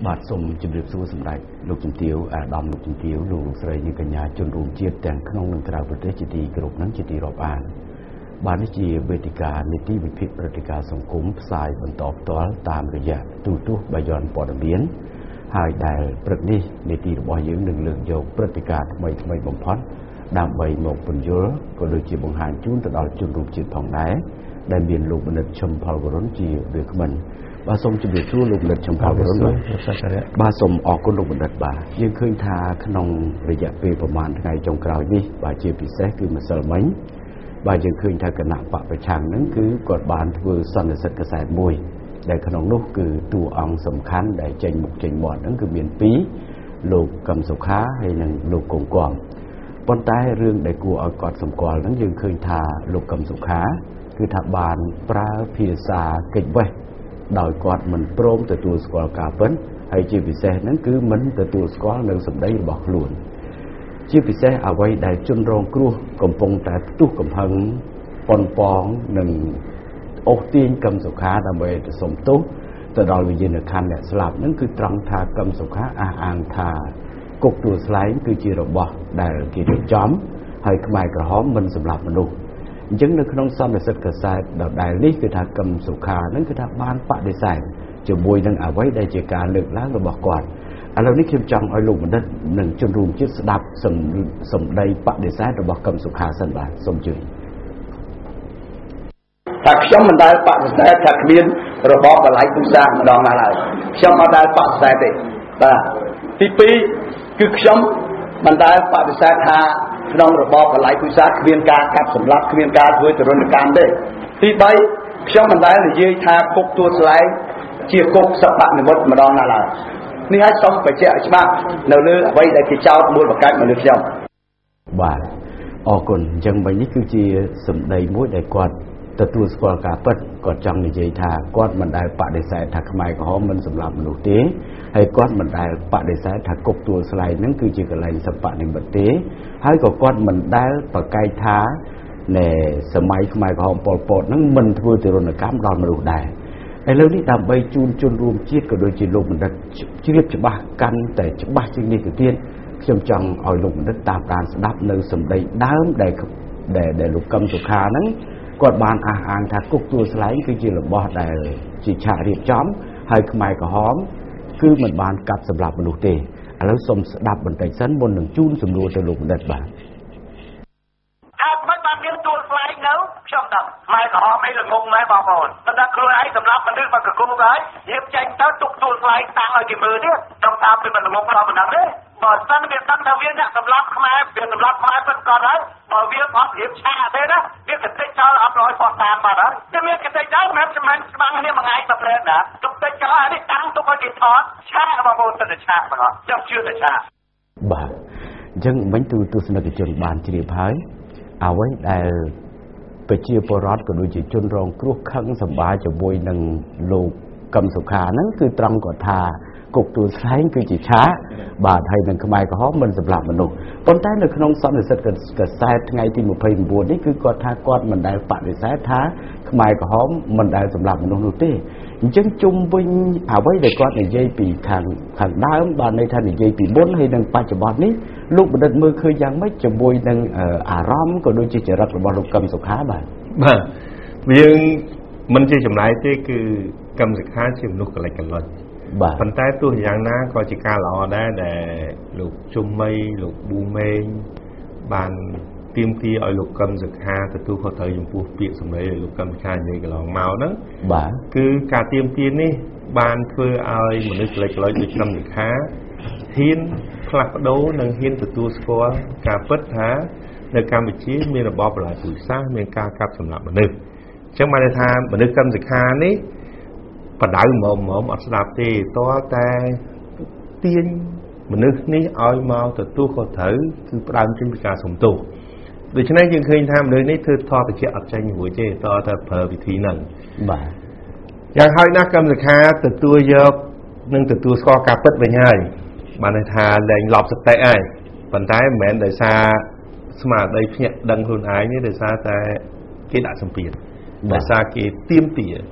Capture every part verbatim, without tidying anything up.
បាទសូមជម្រាបសួរសម្ដេចលោកជំទាវអាដាមលោកជំទាវលោកលោកស្រីនិងកញ្ញាជនរួមជាតិទាំងក្នុងនិងក្រៅប្រទេសជាទីគោរពនិងជាទីរាប់អានបាទនេះជាវេទិកានីតិវិភាគព្រឹត្តិការណ៍សង្គមផ្សាយបន្តផ្ទាល់តាមរយៈទូរទស្សន៍បាយ័នព័ត៌មានហើយដែលព្រឹកនេះនីតិរបស់យើងនឹងលើកយកព្រឹត្តិការណ៍ថ្មីថ្មីបំផុតដើម្បីមកពន្យល់ក៏ដូចជាបង្ហាញជូនទៅដល់ជនរួមជាតិផងដែរដែលមានលោកបណ្ឌិតឈឹមផលវរុនជាវាគ្មិនបាទសូមជម្រាបសួរលោកបណ្ឌិតឈឹមផលវរុនបាទសូមអរគុណលោកបណ្ឌិតបាទយើងឃើញថាក្នុងរយៈពេលប្រហែលថ្ងៃចុងក្រោយនេះបាទជាពិសេសគឺម្សិលមិញបាទយើងឃើញថាគណៈបកប្រឆាំងហ្នឹងគឺគាត់បានធ្វើសន្និសីទកសែតមួយដែលក្នុងនោះគឺតួអង្គសំខាន់ដែលចេញមុខចេញមាត់ហ្នឹងគឺមានពីរលោកកឹមសុខាហើយនិងលោកកងគំប៉ុន្តែរឿងដែលគួរឲ្យកត់សម្គាល់ហ្នឹងយើងឃើញថាលោកកឹមសុខាគឺថាបានប្រើភាសាកិច្ចវេះដោយគាត់មិនព្រមទទួលស្គាល់ការពិតហើយជាពិសេសហ្នឹងគឺមិនទទួលស្គាល់នៅសម្ដីរបស់ខ្លួនជាពិសេសអ្វីដែលជនរងគ្រោះកំពុងតែផ្ទុះកំហឹងប៉ុនប៉ងនិងអូសទាញកឹមសុខាដើម្បីទៅសុំទោសទៅដល់វិញ្ញាណក្ខន្ធអ្នកស្លាប់ហ្នឹងគឺត្រង់ថាកឹមសុខាអះអាងថាគុកទួលស្លែងគឺជារបស់ដែលគេរៀបចំហើយខ្មែរក្រហមមិនសម្លាប់មនុស្សអញ្ចឹងនៅក្នុងសន្និសីទកសែតដដែលនេះគឺថាកឹមសុខាហ្នឹងគឺថាបានបដិសេធជាមួយនឹងអ្វីដែលជាការលើកឡើងរបស់គាត់ឥឡូវនេះខ្ញុំចង់ឲ្យលោកបណ្ឌិតនិងជនរួមជាតិស្ដាប់សម្ដីបដិសេធរបស់កឹមសុខាសិនបាទសូមជឿថាខ្ញុំមិនដែលបដិសេធថាគ្មានរបបបល័យពូសាម្ដងណាស់ហើយខ្ញុំមិនដែលបដិសេធទេបាទទីពីរគឺខ្ញុំមិនដែលបដិសេធថាក្នុងរបបបល័យពូសាគ្មានការកាប់សម្លាប់គ្មានការធ្វើទរណកម្មទេទីបីខ្ញុំមិនដែលនិយាយថាគុកទួលស្លែងជាគុកសពនិមិត្តម្ដងណាស់ឡើយនេះឲ្យសូមបញ្ជាក់ច្បាស់នៅលើអ្វីដែលគេចោទមូលបកាច់មកលើខ្ញុំបាទអរគុណអញ្ចឹងវិញនេះគឺជាសម្ដីមួយដែលគាត់ទទួលស្គាល់ការពិតគាត់ចង់និយាយថាគាត់មិនដែលបដិសេធថាខ្មែរក្រហមមិនសម្លាប់មនុស្សទេហើយគាត់មិនដែលបដិសេធថាគុកទួលស្លែងហ្នឹងគឺជាកន្លែងសពនិមិត្តទេហើយក៏គាត់មិនដែលប្រកែកថាในសម័យខ្មែរក្រហមប៉ុលពតហ្នឹងមិនធ្វើទរណកម្មដល់មនុស្សដែរឥឡូវនេះដើម្បីជូនជនរួមជាតិក៏ដូចជាលោកបណ្ឌិតជ្រាបច្បាស់កាន់តែច្បាស់ជាងនេះទៅទៀតខ្ញុំចង់ឲ្យលោកបណ្ឌិតតាមដានស្ដាប់នៅសម្ដីដើមដែលដែលលោកកឹមសុខាហ្នឹងគាត់បានអះអាងថាគុកទួលស្លែងគឺជារបស់ដែលជាឆាករៀបចំហើយខ្មែរក្រហមគឺមិនបានកាប់សម្លាប់មនុស្សទេឥឡូវសូមស្ដាប់បន្តិចសិនមុននឹងជូនសំណួរទៅលោកបណ្ឌិតបាទថាមិនបានមានទួលស្លែងនៅខ្ញុំដឹងខ្មែរក្រហមអីល្ងងម៉ែបងប្អូនមិនដឹងខ្លួនឯងសម្លាប់មនុស្សមកកគុំហើយរៀបចេញទៅទុកទួលស្លែងតាំងឲ្យគេមើលទៀតដល់តាមពីមិនល្ងងដល់មិនដឹងទេបើសិនវាដឹងថាវាអ្នកសម្លាប់ខ្មែរវាសម្លាប់ខ្មែរពិតក៏ហើយបើវាអត់រៀបឆាទេណាវាកតិចចោលអត់រយផុសតាមបាត់ហើយតែមានកតិចចោលមិនសម្រាប់ច្បាំងគ្នាមួយថ្ងៃទៅព្រែកណាទុកតិចចោលនេះតាំងទុកឲ្យគេថតឆាបងប្អូនទៅឆាបងខ្ញុំជឿទៅឆាបាទអញ្ចឹងមិញទូទស្សនិកជនបានជ្រាបហើយអ្វីដែលប្រជាពលរដ្ឋក៏ដូចជាជនរងគ្រោះខឹងសម្បាជាមួយនឹងលោកកឹមសុខាហ្នឹងគឺត្រង់គាត់ថាគុកទួលស្លែងគឺជាឆាកបាទហើយនឹងខ្មែរក្រហមមិនសម្លាប់មនុស្សប៉ុន្តែនៅក្នុងសន្និសីទកសែតថ្ងៃទីម្ភៃ៩នេះគឺគាត់ថាគាត់មិនដែលបដិសេធថាខ្មែរក្រហមមិនដែលសម្លាប់មនុស្សនោះទេអញ្ចឹងជុំវិញអ្វីដែលគាត់និយាយពីខាងខាងដើមបានន័យថានិយាយពីមុនហើយនឹងបច្ចុប្បន្ននេះលោកបណ្ឌិតមើលឃើញយ៉ាងម៉េចជាមួយនឹងអារម្មណ៍ក៏ដូចជាចរិតរបស់លោកកឹមសុខាបាទបាទយើងមិនជាចម្លែកទេគឺកឹមសុខាជាមនុស្សកលិចកលុចបាទប៉ុន្តែទោះយ៉ាងណាក៏ជាការល្អដែរដែលលោកជុំមីលោកប៊ូមេងបានទាមទារឲ្យលោកកឹមសុខាទទួលខុសត្រូវចំពោះពាក្យសម្ដីរបស់លោកកឹមសុខានិយាយកន្លងមកហ្នឹងបាទគឺការទាមទារនេះបានធ្វើឲ្យមនុស្សកលិចកលុចដូចកឹមសុខាហ៊ានផ្លាស់ប្ដូរនិងហ៊ានទទួលស្គាល់ការពិតថានៅកម្ពុជាមានរបបបល្ល័ង្កពូជសាសន៍មានការកាប់សម្លាប់មនុស្សអញ្ចឹងបានថាមនុស្សកឹមសុខានេះបដៅមុំមុំអត់ស្ដាប់ទេតើតែទាញមនុស្សនេះឲ្យមកទទួលខុសត្រូវគឺផ្ដើមចេញពីការសុំទោសដូច្នេះយើងឃើញថាមនុស្សនេះធ្វើថតតិចអត់ចេញរួចទេតើតែប្រើវិធីហ្នឹងបាទយ៉ាងហើយណាស់កឹមសុខាទទួលយកនិងទទួលស្គាល់ការពិតវិញហើយបានន័យថាលែងលប់សតិហើយប៉ុន្តែមិនមែនដោយសារស្មារតីភ្ញាក់ដឹងខ្លួនឯងទេដោយសារតែគេដាក់សម្ពាធដោយសារគេទាមទារ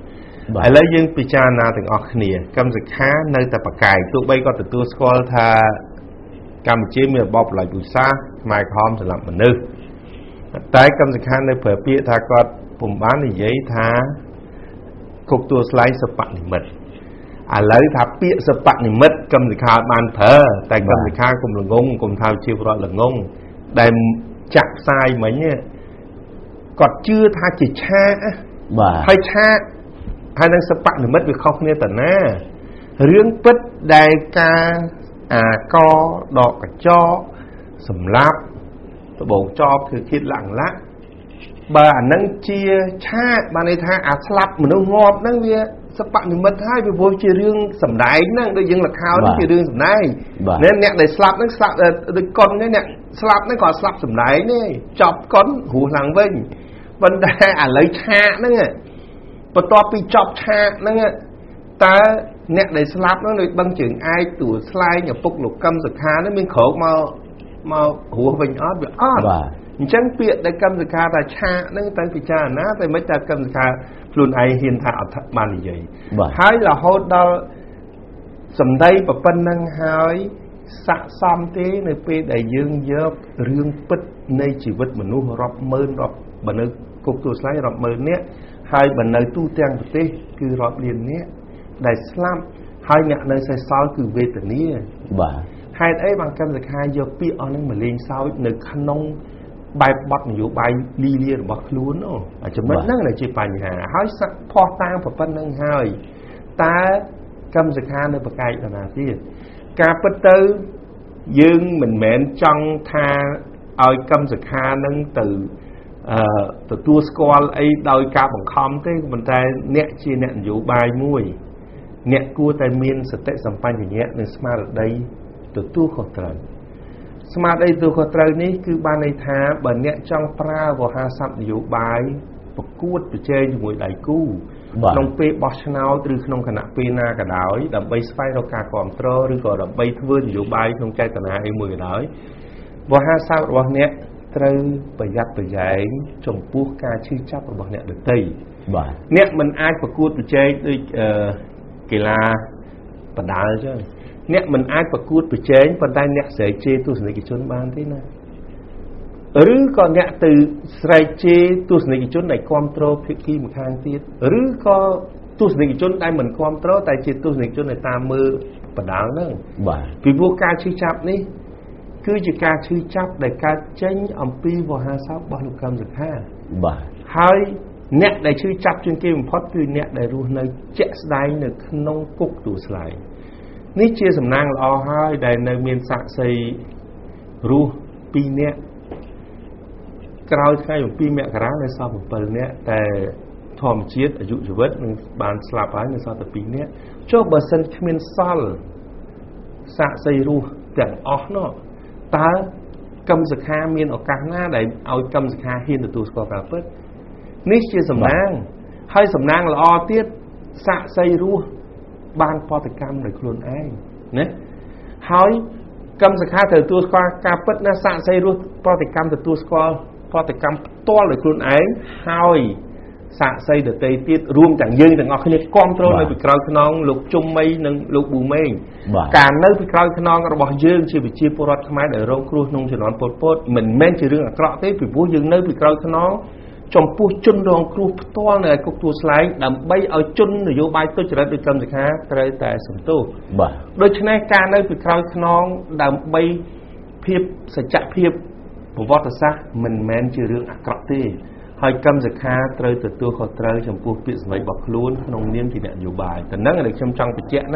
ឥឡូវយើងពិចារណាទាំងអស់គ្នាកម្មសិក្ខានៅតែប្រកែកទោះបីក៏ទទួលស្គាល់ថាកម្ពុជាមានរបបប្រល័យពូជសាសន៍ខ្មែរក្រហមសម្លាប់មនុស្សតែកម្មសិក្ខានៅប្រើពាក្យថាគាត់ពុំបាននិយាយថាគុកទួលស្លែងសបនិមិត្តឥឡូវថាពាក្យសបនិមិត្តកម្មសិក្ខាបានប្រើតែកម្មសិក្ខាគុំល្ងងគុំថាជាប្រវត្តិល្ងងដែលចាក់ផ្សាយមិញគាត់ជឿថាជាឆាកបាទហើយឆាកហើយនឹងសបនិមិត្តវាខុសគ្នាទៅណារឿងពិតដែលការអាកដកកញ្ចក់សម្រាប់ដបងចប់គឺគិតឡើងឡាក់បើអានឹងជាឆាកបានន័យថាអាស្លាប់មនុស្សងាប់ហ្នឹងវាសបនិមិត្តហើយពីព្រោះជារឿងសម្ដែងហ្នឹងដូចយើងល្ខោនជារឿងសម្ដែងអ្នកដែលស្លាប់ហ្នឹងស្លាប់ដូចកុននេះអ្នកស្លាប់ហ្នឹងក៏ស្លាប់សម្ដែងនេះចប់កុនរស់ឡើងវិញប៉ុន្តែឥឡូវឆាកហ្នឹងបន្ទាប់ពីចប់ឆាកហ្នឹងតើអ្នកដែលស្លាប់ហ្នឹងដូចបឹងជើងឯកទួលស្លែងឪពុកលោកកឹមសុខាហ្នឹងមានក្រោកមកមករស់វិញអត់វាអត់អញ្ចឹងពាក្យដែលកឹមសុខាថាឆាកហ្នឹងទៅពិចារណាតែមិនតែកឹមសុខាខ្លួនឯងហ៊ានថាអត់បាននិយាយហើយរហូតដល់សម្ដីប្រពន្ធហ្នឹងហើយស័ក្តិសមទេនៅពេលដែលយើងយករឿងពិតនៃជីវិតមនុស្សរាប់ម៉ឺនរាប់បើនៅគុកទួលស្លែងរាប់ម៉ឺននាក់ហើយបើនៅទូទាំងប្រទេសគឺរាប់លាននាក់ដែលស្លាប់ហើយអ្នកនៅសេសសល់គឺវេទនាបាទហេតុអីបានកម្មសិក្ខាយកពាក្យអស់ហ្នឹងមកលេងសើចនៅក្នុងបែបបទនយោបាយលីលារបស់ខ្លួននោះចំណុចហ្នឹងដែលជាបញ្ហាហើយសឹកផោះតាំងប្រពន្ធហ្នឹងហើយតើកម្មសិក្ខានៅប្រកែកដល់ណាទៀតការពិតទៅយើងមិនមែនចង់ថាឲ្យកម្មសិក្ខាហ្នឹងទៅអឺទទួលស្គាល់អីដោយការបង្ខំទេប៉ុន្តែអ្នកជាអ្នកនយោបាយមួយអ្នកគួរតែមានសតិសម្បជញ្ញៈនិងស្មារតីទទួលខុសត្រូវស្មារតីទទួលខុសត្រូវនេះគឺបានន័យថាបើអ្នកចង់ប្រើវោហារស័ព្ទនយោបាយប្រកួតប្រជែងជាមួយដៃគូក្នុងពេលបោះឆ្នោតឬក្នុងគណៈពេលណាក៏ដោយដើម្បីស្វែងរកការគ្រប់គ្រងឬក៏ដើម្បីធ្វើនយោបាយក្នុងចេតនាអីមួយក៏ដោយវោហារស័ព្ទរបស់អ្នកត្រូវប្រយ័ត្នប្រយែងចំពោះការឈឺចាប់របស់អ្នកដទៃបាទអ្នកមិនអាចប្រកួតប្រជែងដូចអឺកីឡាបដាល់ចឹងអ្នកមិនអាចប្រកួតប្រជែងប៉ុន្តែអ្នកស្រែកជេរទស្សនិកជនបានទេណាឬក៏អ្នកទៅស្រែកជេរទស្សនិកជនដែលគ្រប់គ្រងភាគីម្ខាងទៀតឬក៏ទស្សនិកជនដែលមិនគ្រប់គ្រងតែជាទស្សនិកជនដែលតាមមើលបដាល់ហ្នឹងបាទពីព្រោះការឈឺចាប់នេះគឺជាការឈឺចាប់ដែលកើតចេញអំពីវោហារស័ព្ទរបស់លោកកឹមសុខាបាទហើយអ្នកដែលឈឺចាប់ជាងគេបំផុតគឺអ្នកដែលរស់នៅជាក់ស្ដែងនៅក្នុងគុកទួលស្លែងនេះជាសំណាងល្អហើយដែលនៅមានសាក្សីរស់ពីរនាក់ក្រោយថ្ងៃអំពីមករានៅសល់bảyនាក់តែធម្មជាតិអាយុជីវិតនឹងបានស្លាប់ហើយនៅសល់តែពីរនាក់ចុះបើសិនគ្មានសល់សាក្សីរស់ទាំងអស់នោះតើកម្មសិក្ខាមានឱកាសណាដែលឲ្យកម្មសិក្ខាហ៊ានទទួលស្គាល់ការពិតនេះជាសំណាងហើយសំណាងល្អទៀតសាក្សីរស់បានបដកម្មដោយខ្លួនឯងណាហើយកម្មសិក្ខាត្រូវទទួលស្គាល់ការពិតណាសាក្សីរស់បដកម្មទទួលស្គាល់បដកម្មផ្ទាល់ដោយខ្លួនឯងហើយសាក្សីដទៃទៀតរួមទាំងយើងទាំងអស់គ្នាគ្រប់គ្រងនៅពីក្រោយខ្នងលោកជុំមីនិងលោកប៊ូមេងការនៅពីក្រោយខ្នងរបស់យើងជាប្រជាពលរដ្ឋខ្មែរដែលរងគ្រោះក្នុងជំនាន់ប៉ុលពតមិនមែនជារឿងអាក្រក់ទេពីព្រោះយើងនៅពីក្រោយខ្នងចំពោះជនរងគ្រោះផ្ទាល់នៅគុកទួលស្លែងដើម្បីឲ្យជននយោបាយទុច្ចរិតដូចកម្មសិក្ខាត្រូវតែសន្ទុះបាទដូច្នេះការនៅពីក្រោយខ្នងដើម្បីភាពសច្ចភាពប្រវត្តិសាស្ត្រមិនមែនជារឿងអាក្រក់ទេហើយកម្មសិក្ខាត្រូវទទួលខុសត្រូវចំពោះពាក្យសម្ដីរបស់ខ្លួនក្នុងនាមជាអ្នកនយោបាយតែនឹងដែលខ្ញុំចង់បញ្ជាក់ណា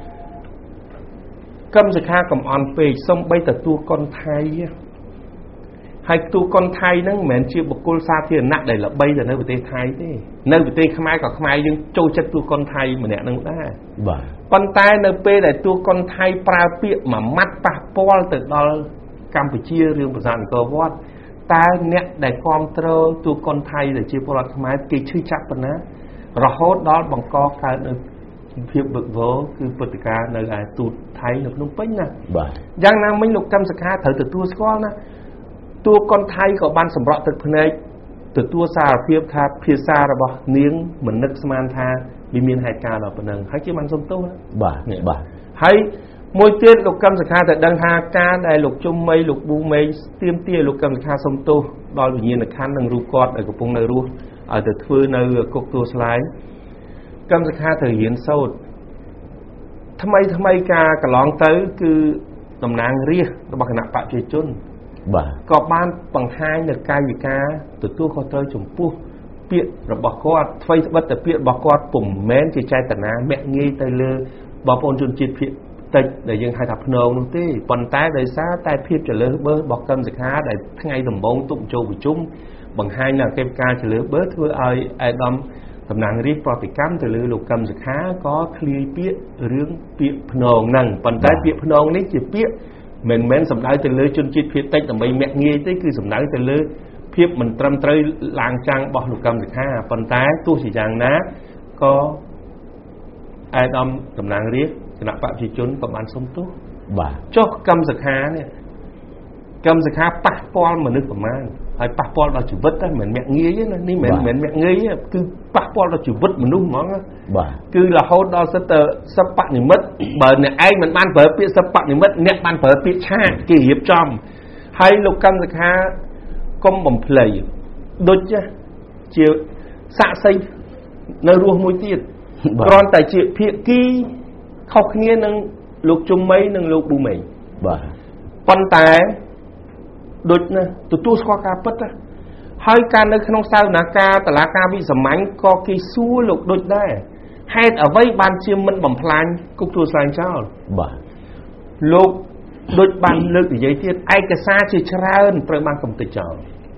កម្មសិក្ខាកំអន់ពេកសំបីទទួលកុនថៃហើយទូកុនថៃហ្នឹងមិនមែនជាបុគ្គលសាធារណៈដែលល្បីទៅនៅប្រទេសថៃទេនៅប្រទេសខ្មែរក៏ខ្មែរយើងចូលចិត្តទូកុនថៃម្នាក់ហ្នឹងដែរបាទប៉ុន្តែនៅពេលដែលទូកុនថៃប្រើពាក្យមួយម៉ាត់ប៉ះពាល់ទៅដល់កម្ពុជារឿងប្រាសាទអង្គរវត្តតើអ្នកដែលគ្រប់គ្រងទូកុនថៃដែលជាពលរដ្ឋខ្មែរគេឈឺចាប់ប៉ុណ្ណារហូតដល់បង្កកើតនៅភាពវឹកវរគឺព្រឹត្តិការណ៍នៅឯទូតថៃនៅភ្នំពេញណាបាទយ៉ាងណាមិញលោកកម្មសិក្ខាត្រូវទទួលស្គាល់ណាទូកុនថៃក៏បានសម្រក់ទឹកភ្នែក từ tua xa phía khác phía xa là bỏ niếng mình nức man tha bị miền hai ca là phần nâng hay chứ mang sông tu bà bà hay môi tiết lục cầm sạc tại đăng ha ca đại lục chung mây lục bu mây tiêm tia lục cầm sạc sông tu đòi tự nhiên là khăn nâng ru cọt ở cái vùng nơi ru ở từ thưa nơi cục tua slide cầm sạc thể hiện sâuทำไมทำไมกากระลองเต้คือตำนางเรียกบักขณะปะเจจุนก็บ้านปังไฮเนกายวิกาตัวตู้เขาเตยจมปูเปียระบอกกอดไฟวัดแต่เปียบอกกอดปุ่มแม้นใจใจแต่นาแม่งี้เตยเลยบอกปนจุนจิตเพียเตยแต่ยังให้ทับพนองนู่นที่ปนใต้เลยซาใต้เพียจะเลยเบอร์บอกกำสิค้าได้ทั้งไงสมบูรณ์ตุ่มโจวิจุ้มบังไฮเนกายวิกาจะเลยเบอร์ทั่วไอไอดอมตำนานรีบปลอดติกัมแต่ลือลูกกำสิค้าก็คลีเปียเรื่องเปียพนองนั่งปนใต้เปียพนองนี่จะเปียเหม็นเหม็นสำนักแต่ลือจนจิตเพียเต็กแต่ไม่แม่เงี้ยที่คือสำนักแต่ลือเพียบมันตรำเตยลางจังบอกลูกกำสิค้าปนใต้ตู้สีจังนะก็ไอ้ดอมตำนานรีบขณะปะจิจุนประมาณสมตู้บ่าเจ้ากำสิค้าเนี่ยกำสิค้าปักปอลมันนึกประมาณไอ้ปักปอลเราจุดวัดได้เหมือนแม่เงี้ยนะนี่เหมือนเหมือนแม่เงี้ยคือปักปอลเราจุดวัดมันนุ่มมั้งบ่าคือเราเขาดอสเตอร์สปะนิมิตเบอร์เนี่ยไอ้มันบ้านเปิดเปียสปะนิมิตเนี่ยบ้านเปิดเปียชากี่หยิบจอมให้ลูกกำสิค้าก้มบ่มเพลย์โดยจะเจียวสะใสในรวมมวยตีดกรอนแต่เจียวเพียกี้เข้าเนี้ยนึงลูกจุ่มไม้นึงลูกบูไม้บ่าปันแต่โดยนะตัวตู้สควากาปัดนะให้การในขนมซาวนาคาตลาดกาวิสมัยก็กี่สู้ลูกโดยได้ให้เอาไว้บานเชียมมันบ่มพลานกุตัวสายเจ้าบ่าลูกโดยบานเลือกใหญ่ที่ไอ้กระซ่าเชื่อราเอิญเติมบานกำติเจ้า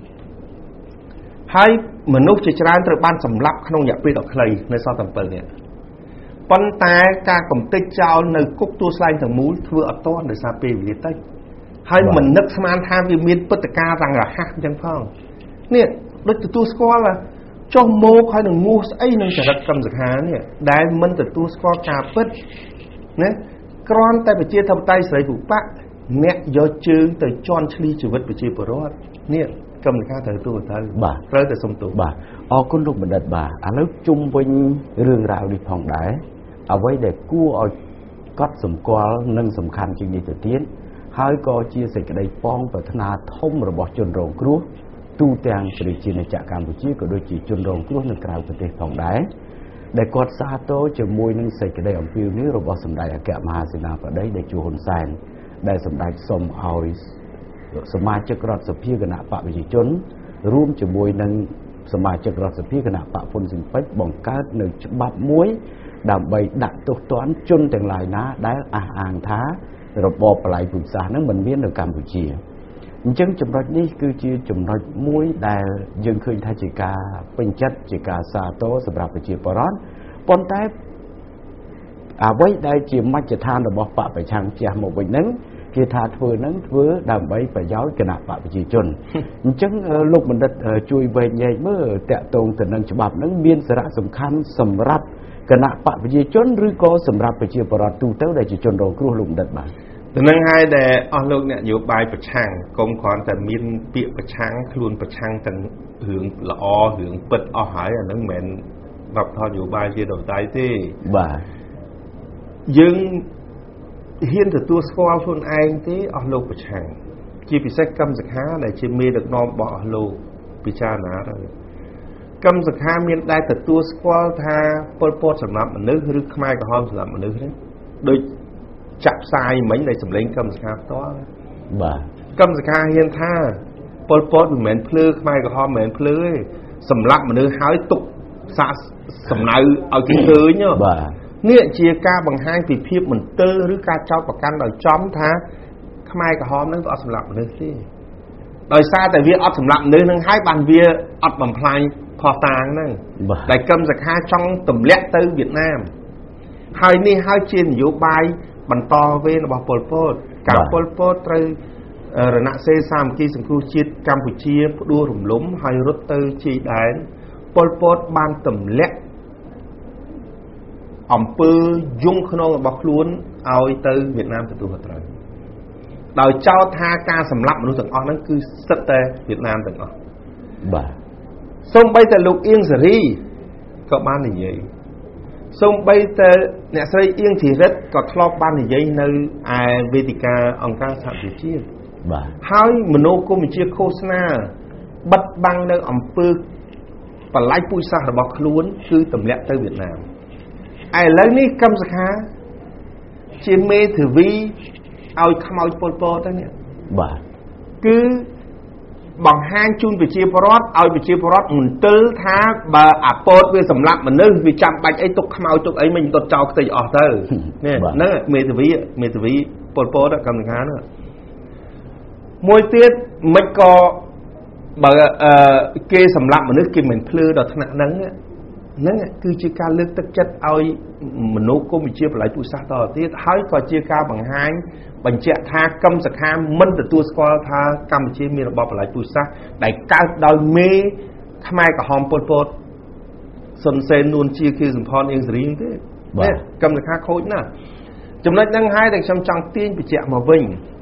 ให้มนุษย์เชื่อราเติมบานสำลับขนมอยากไปดอกเคยในซอยต่างๆเนี่ยปันแต่การกำติเจ้าในกุตัวสายถึงมูลเพื่ออัตโต้ในซาเปวิลิตัยให้มันนึกสมานทางวิมีนปฏิการรังระหักจังพ้องเนี่ยโดยตัวสกอลล่ะจ้องโมคอยหนึ่งงูไอ้หนึ่งจะรักกำสักหาเนี่ยได้มันแต่ตัวสกอลกาปิดเนี่ยกรอนแต่ไปเจี๊ยทำไตใส่ผูกปะเนี่ยยอจืงแต่จอนชลีชีวิตไปเจี๊ยปรอดเนี่ยกำสักหาแต่ตัวเธอบ่าเริ่มแต่สมตัวบ่าออกคนลูกมันดัดบ่าอ่ะแล้วจุ่มไปเรื่องราวดีผ่องได้เอาไว้เด็กกู้เอาก็สมกอลนึ่งสำคัญจริงดีแต่เตี้ยให้ก็เชี่ยใส่กระไดป้องปัฒนาท่อมระบบจนโรงครัวตู้แตงปริจินจากการบุชีก็โดยจีจนโรงครัวในกลางประเทศของได้ได้กอดซาโตจะมวยนั่งใส่กระไดองฟิวนี้ระบบสำได้แก่มหาเสนาประได้ได้จูฮุนแซนได้สำได้สมเอาสมาชิกรัฐสภาคณะปะวิจิจนร่วมจะมวยนั่งสมาชิกรัฐสภาคณะปะพลสินเป็ดบ่งการหนึ่งฉบับมวยดำใบดักตัวต้นจนแต่งลายน้าได้อ่างท้าระบบปลายผุษานั้นมันเมียนในกัมพูชีจังจำนวนนี้คือจีจำนวนมวยได้ยังเคยทายจิกาเป็นจัดจิกาซาโตสำหรับไปจีปรอนปนแต่อาไว้ได้จีมัจจทานระบบปะไปช่างเจียหมกไปนั้นคือทาเถื่อนั้นเถื่อดำใบไปย้อยขณะปะไปจีจนจังลูกมันได้ช่วยใบใหญ่เมื่อแตะตรงแต่นังฉบับนั้นเมียนสาระสำคัญสำหรับขณะปะไปจีจนหรือก็สำหรับไปจีปรอนตูเต้าได้จีจนโรงครัวลุงดัดมาแต่นั่งให้แต่อ๋อลูกเนี่ยอยู่ใบประชังกรมขอนแต่มีนเปียประชังคลุนประชังแต่หึงละอหึงเปิดอ๋อหายอันนั้นเหม็นแบบทอดอยู่ใบเจียดอกใจที่บ่ายังเฮียนแต่ตัวสกอลชนไอ้ที่อ๋อลูกประชังจีพิเศษกำสักหาในชิมีเด็กน้องบอกลูกพิจารณาเลยกำสักหามีได้แต่ตัวสกอลท่าปนปนสำหรับมันนึกหรือขมายกับห้องสำหรับมันนึกนี่โดยจับทรายเหมือนในสำเร็จกำสักหาตัวบ่ากำสักหาเฮียนท่าปนปนเหมือนเพลือขมายกับห้องเหมือนเพลือสำหรับมันนึกหายตุกสะสำเนาเอาจริงเลยเนาะเนี่ยเชียกาบางห้างปีเพียบเหมือนเตอหรือการเจ้าประกันโดยจ้อมท่าขมายกับห้องนั้นก็เอาสำหรับมันนึกสิโดยซาแต่เวียเอาสำหรับนึกนั่งให้บานเวียอัดบำพลายพอตางนั่งแต่กำสักหาช่องตุ่มเล็กเตอเวียดนามให้นี่ให้เชียนอยู่ใบบรรทอเวนบอกปลโปดกับปลโปดเตอระนาเซซามกีสังคูจิตกัมพูชีดูหลุมล้มให้รถเตอชีได้ปลโปดบานตุ่มเล็กอ่อมปือยุ่งขนมบอกล้วนเอาเตอเวียดนามตัวตัวเตอโดยเจ้าท่าการสำหรับมนุษย์ต่างๆนั้นคือสเตอเวียดนามต่างๆบ่าសូម្បីតែលោកអៀងសេរីក៏បាននិយាយសូម្បីតែអ្នកស្រីអៀងធីរិទ្ធក៏ធ្លាប់បាននិយាយនៅឯវេទិកាអង្គការសហប្រជាជាតិបាទហើយមនោគមវិជ្ជាឃោសនាបិទបាំងនៅអំពើបល្ល័យពូជសាសន៍របស់ខ្លួនគឺទម្លាក់ទៅវៀតណាមឥឡូវនេះកម្មសខាជាមេធាវីឲ្យខ្មោចពលពតទៅនេះបាទគឺបង្ហាញជូនប្រជាពលរដ្ឋឲ្យប្រជាពលរដ្ឋមន្ទិលថាបើអាពតវាសម្លាប់មនុស្សវាចាំបាច់អីទុកខ្មោចទុកអីមិនដុតចោលខ្ទេចអស់ទៅនេះហ្នឹងមេធាវីមេធាវីពលពតកម្មសខាហ្នឹងមួយទៀតមិនក៏បើគេសម្លាប់មនុស្សគេមិនភ្លឺដល់ថ្នាក់ហ្នឹងហ្នឹងគឺជាការលើកទឹកចិត្តឲ្យមនោគមវិជ្ជាបល្ល័យពូជសាសន៍តទៅទៀតហើយក៏ជាការបង្ហាញបញ្ជាក់ថាកម្មសខាមិនទទួលស្គាល់ថាកម្ពុជាមានរបបបល្ល័យពូជសាសន៍ដែលកើតដោយមេខ្មែរក្រហមប៉ុលពតសុនសេននួនជាគីសំផនអៀងសេរីទេបាទកម្មសខាខូចណាស់ចំណុចហ្នឹងហើយដែលខ្ញុំចង់ទាញបញ្ជាក់មកវិញ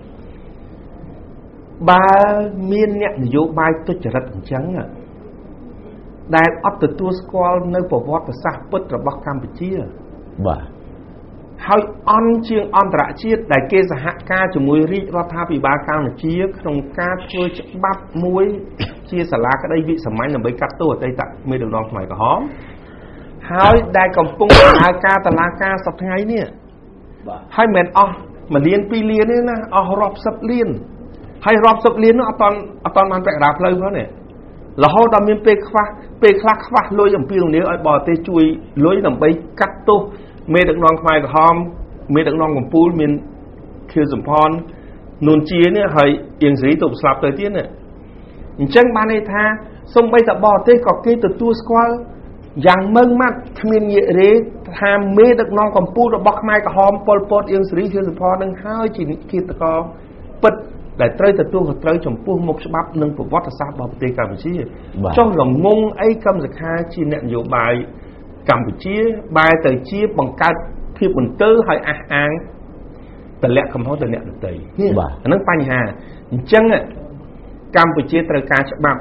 បើមានអ្នកនយោបាយទុច្ចរិតអញ្ចឹងដែលអត់ទទួលស្គាល់នៅប្រវត្តិសាស្ត្រពិតរបស់កម្ពុជាបាទហើយអន់ជាងអន្តរជាតិដែលគេសហការជាមួយរាជរដ្ឋាភិបាលកម្ពុជាក្នុងការធ្វើច្បាប់មួយជាសាលាក្តីវិសាមញ្ញដើម្បីកាត់ទោសអតីតមេដឹកនាំខ្មែរក្រហមហើយដែលកំពុងដំណើរការតុលាការសប្តាហ៍ថ្ងៃនេះបាទហើយមិនអស់មួយលានពីរលានទេណាអស់រាប់សិបលានហើយរាប់សិបលាននោះអត់តអត់តបានប្រាក់ដាផ្លូវផងនេះរហូតដល់មានពេលខ្វះពេលខ្លះខ្វះលុយអំពីលំនេះឲ្យបរទេសជួយលុយដើម្បីកាត់ទោសមេដឹកនាំខ្មែរក្រហមមេដឹកនាំកំពូលមានខៀវសំផននួនជានេះហើយអៀងសេរីទៅស្លាប់ទៅទៀតនេះអញ្ចឹងបានន័យថាសូម្បីតែបរទេសក៏គេទទួលស្គាល់យ៉ាងម៉ឺងម៉ាត់គ្មានងាករេថាមេដឹកនាំកំពូលរបស់ខ្មែរក្រហមប៉ុលពតអៀងសេរីខៀវសំផននឹងហើយជាគិតកោពិតដែលត្រូវទទួលខុសត្រូវចំពោះមុខច្បាប់និងប្រវត្តិសាស្ត្ររបស់ប្រទេសកម្ពុជាចុះល្ងងអីកម្មសខាជាអ្នកនយោបាយកម្ពុជាបែរទៅជាបង្កើតភាពមន្ទិលហើយអះអាងតម្លាក់កំហុសទៅអ្នកដទៃបាទអានឹងបញ្ហាអញ្ចឹងកម្ពុជាត្រូវការច្បាប់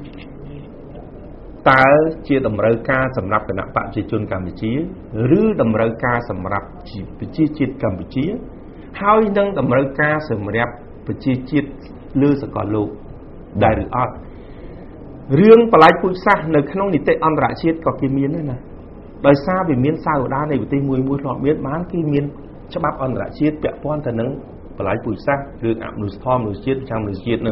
តើជាតម្រូវការសម្រាប់គណៈបកប្រជាជនកម្ពុជាឬតម្រូវការសម្រាប់ប្រជាជាតិកម្ពុជាហើយនឹងតម្រូវការសម្រាប់ប្រជាជាតិលើសកលលោកដែរឬអត់រឿងបល្ល័យពូជសាសន៍នៅក្នុងនីតិអន្តរជាតិក៏គេមានដែរណាដោយសារវាមានសាវតានៃប្រទេសមួយមួយធ្លាប់មានបានគេមានច្បាប់អន្តរជាតិពាក់ព័ន្ធទៅនឹងបល្ល័យពូជសាសន៍រឿងអមនុស្សធម៌មនុស្សជាតិចាំមនុស្សជាតិនឹង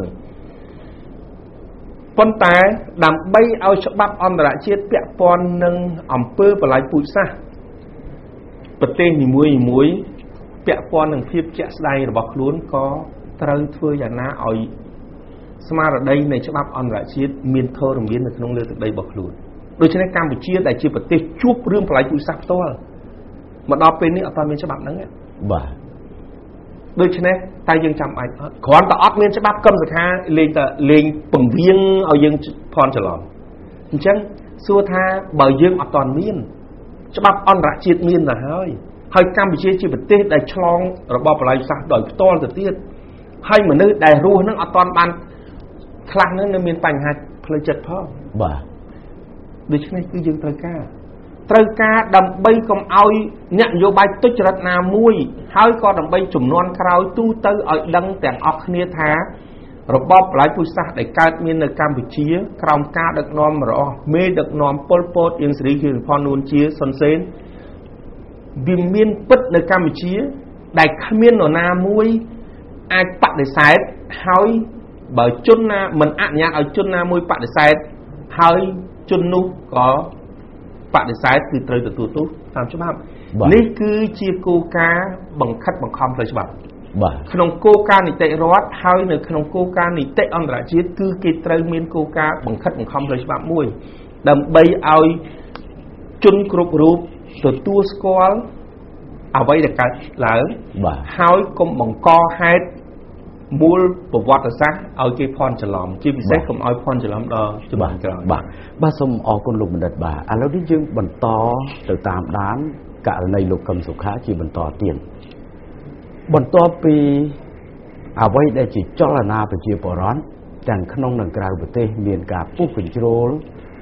ប៉ុន្តែដើម្បីឲ្យច្បាប់អន្តរជាតិពាក់ព័ន្ធនឹងអំពើបល្ល័យពូជសាសន៍ប្រទេសនីមួយនីមួយពាក់ព័ន្ធនឹងភាពជាក់ស្ដែងរបស់ខ្លួនក៏ត្រូវធ្វើយ៉ាងណាឲ្យស្មារតីនៃច្បាប់អន្តរជាតិមានធរមាននៅក្នុងលើទឹកដីរបស់ខ្លួនដូច្នេះកម្ពុជាដែលជាប្រទេសជួបរឿងបល្ល័យពូជសាសន៍ផ្ទាល់មកដល់ពេលនេះអត់មានច្បាប់ហ្នឹងបាទដូច្នេះតែយើងចាំបាច់អត់គ្រាន់តែអត់មានច្បាប់កម្មសខាលេងតែលេងពង្រៀងឲ្យយើងភ័ន្តច្រឡំអញ្ចឹងសួរថាបើយើងអត់ទាន់មានច្បាប់អន្តរជាតិមានទៅហើយហើយកម្ពុជាជាប្រទេសដែលឆ្លងរបបបល្ល័យពូជសាសន៍ដោយផ្ទាល់ទៅទៀតហើយមនុស្សដែលរស់ហ្នឹងអត់ទាន់បានខ្លះហ្នឹងនៅមានបញ្ហាផ្លូវចិត្តផងបាទដូច្នេះគឺយើងត្រូវការត្រូវការដើម្បីកុំឲ្យអ្នកនយោបាយទុច្ចរិតណាមួយហើយក៏ដើម្បីចំនួនក្រោយទូទៅឲ្យដឹងទាំងអស់គ្នាថារបបបល្ល័យពូជសាសន៍ដែលកើតមាននៅកម្ពុជាក្រោមការដឹកនាំរបស់មេដឹកនាំប៉ុលពតអៀងសេរីខៀវសំផននួនជាសុនសេនវាមានពិតនៅកម្ពុជាដែលគ្មាននរណាមួយអាចបដិសេធហើយបើជនណាមិនអនុញ្ញាតឲ្យជនណាមួយបដិសេធហើយជននោះក៏បដិសេធគឺត្រូវទទួលទោសតាមច្បាប់នេះគឺជាគោលការណ៍បង្ខិតបង្ខំផ្លូវច្បាប់បាទក្នុងគោលការណ៍នីតិរដ្ឋហើយនៅក្នុងគោលការណ៍នីតិអន្តរជាតិគឺគេត្រូវមានគោលការណ៍បង្ខិតបង្ខំផ្លូវច្បាប់មួយដើម្បីឲ្យជនគ្រប់រូបទទួលស្គាល់អ្វីដែលកើតឡើងបាទហើយកុំបង្កហេតុមូលប្រវត្តិសាស្ត្រឲ្យគេភ័ន្តច្រឡំជាពិសេសកុំឲ្យភ័ន្តច្រឡំដល់ជំនាន់ក្រោយបាទបាទសូមអរគុណលោកបណ្ឌិតបាទឥឡូវនេះយើងបន្តទៅតាមដានករណីលោកកឹមសុខាជាបន្តទៀតបន្ទាប់ពីអ្វីដែលជាចលនាប្រជាពលរដ្ឋទាំងក្នុងនិងក្រៅប្រទេសមានការពុះកញ្ជ្រោល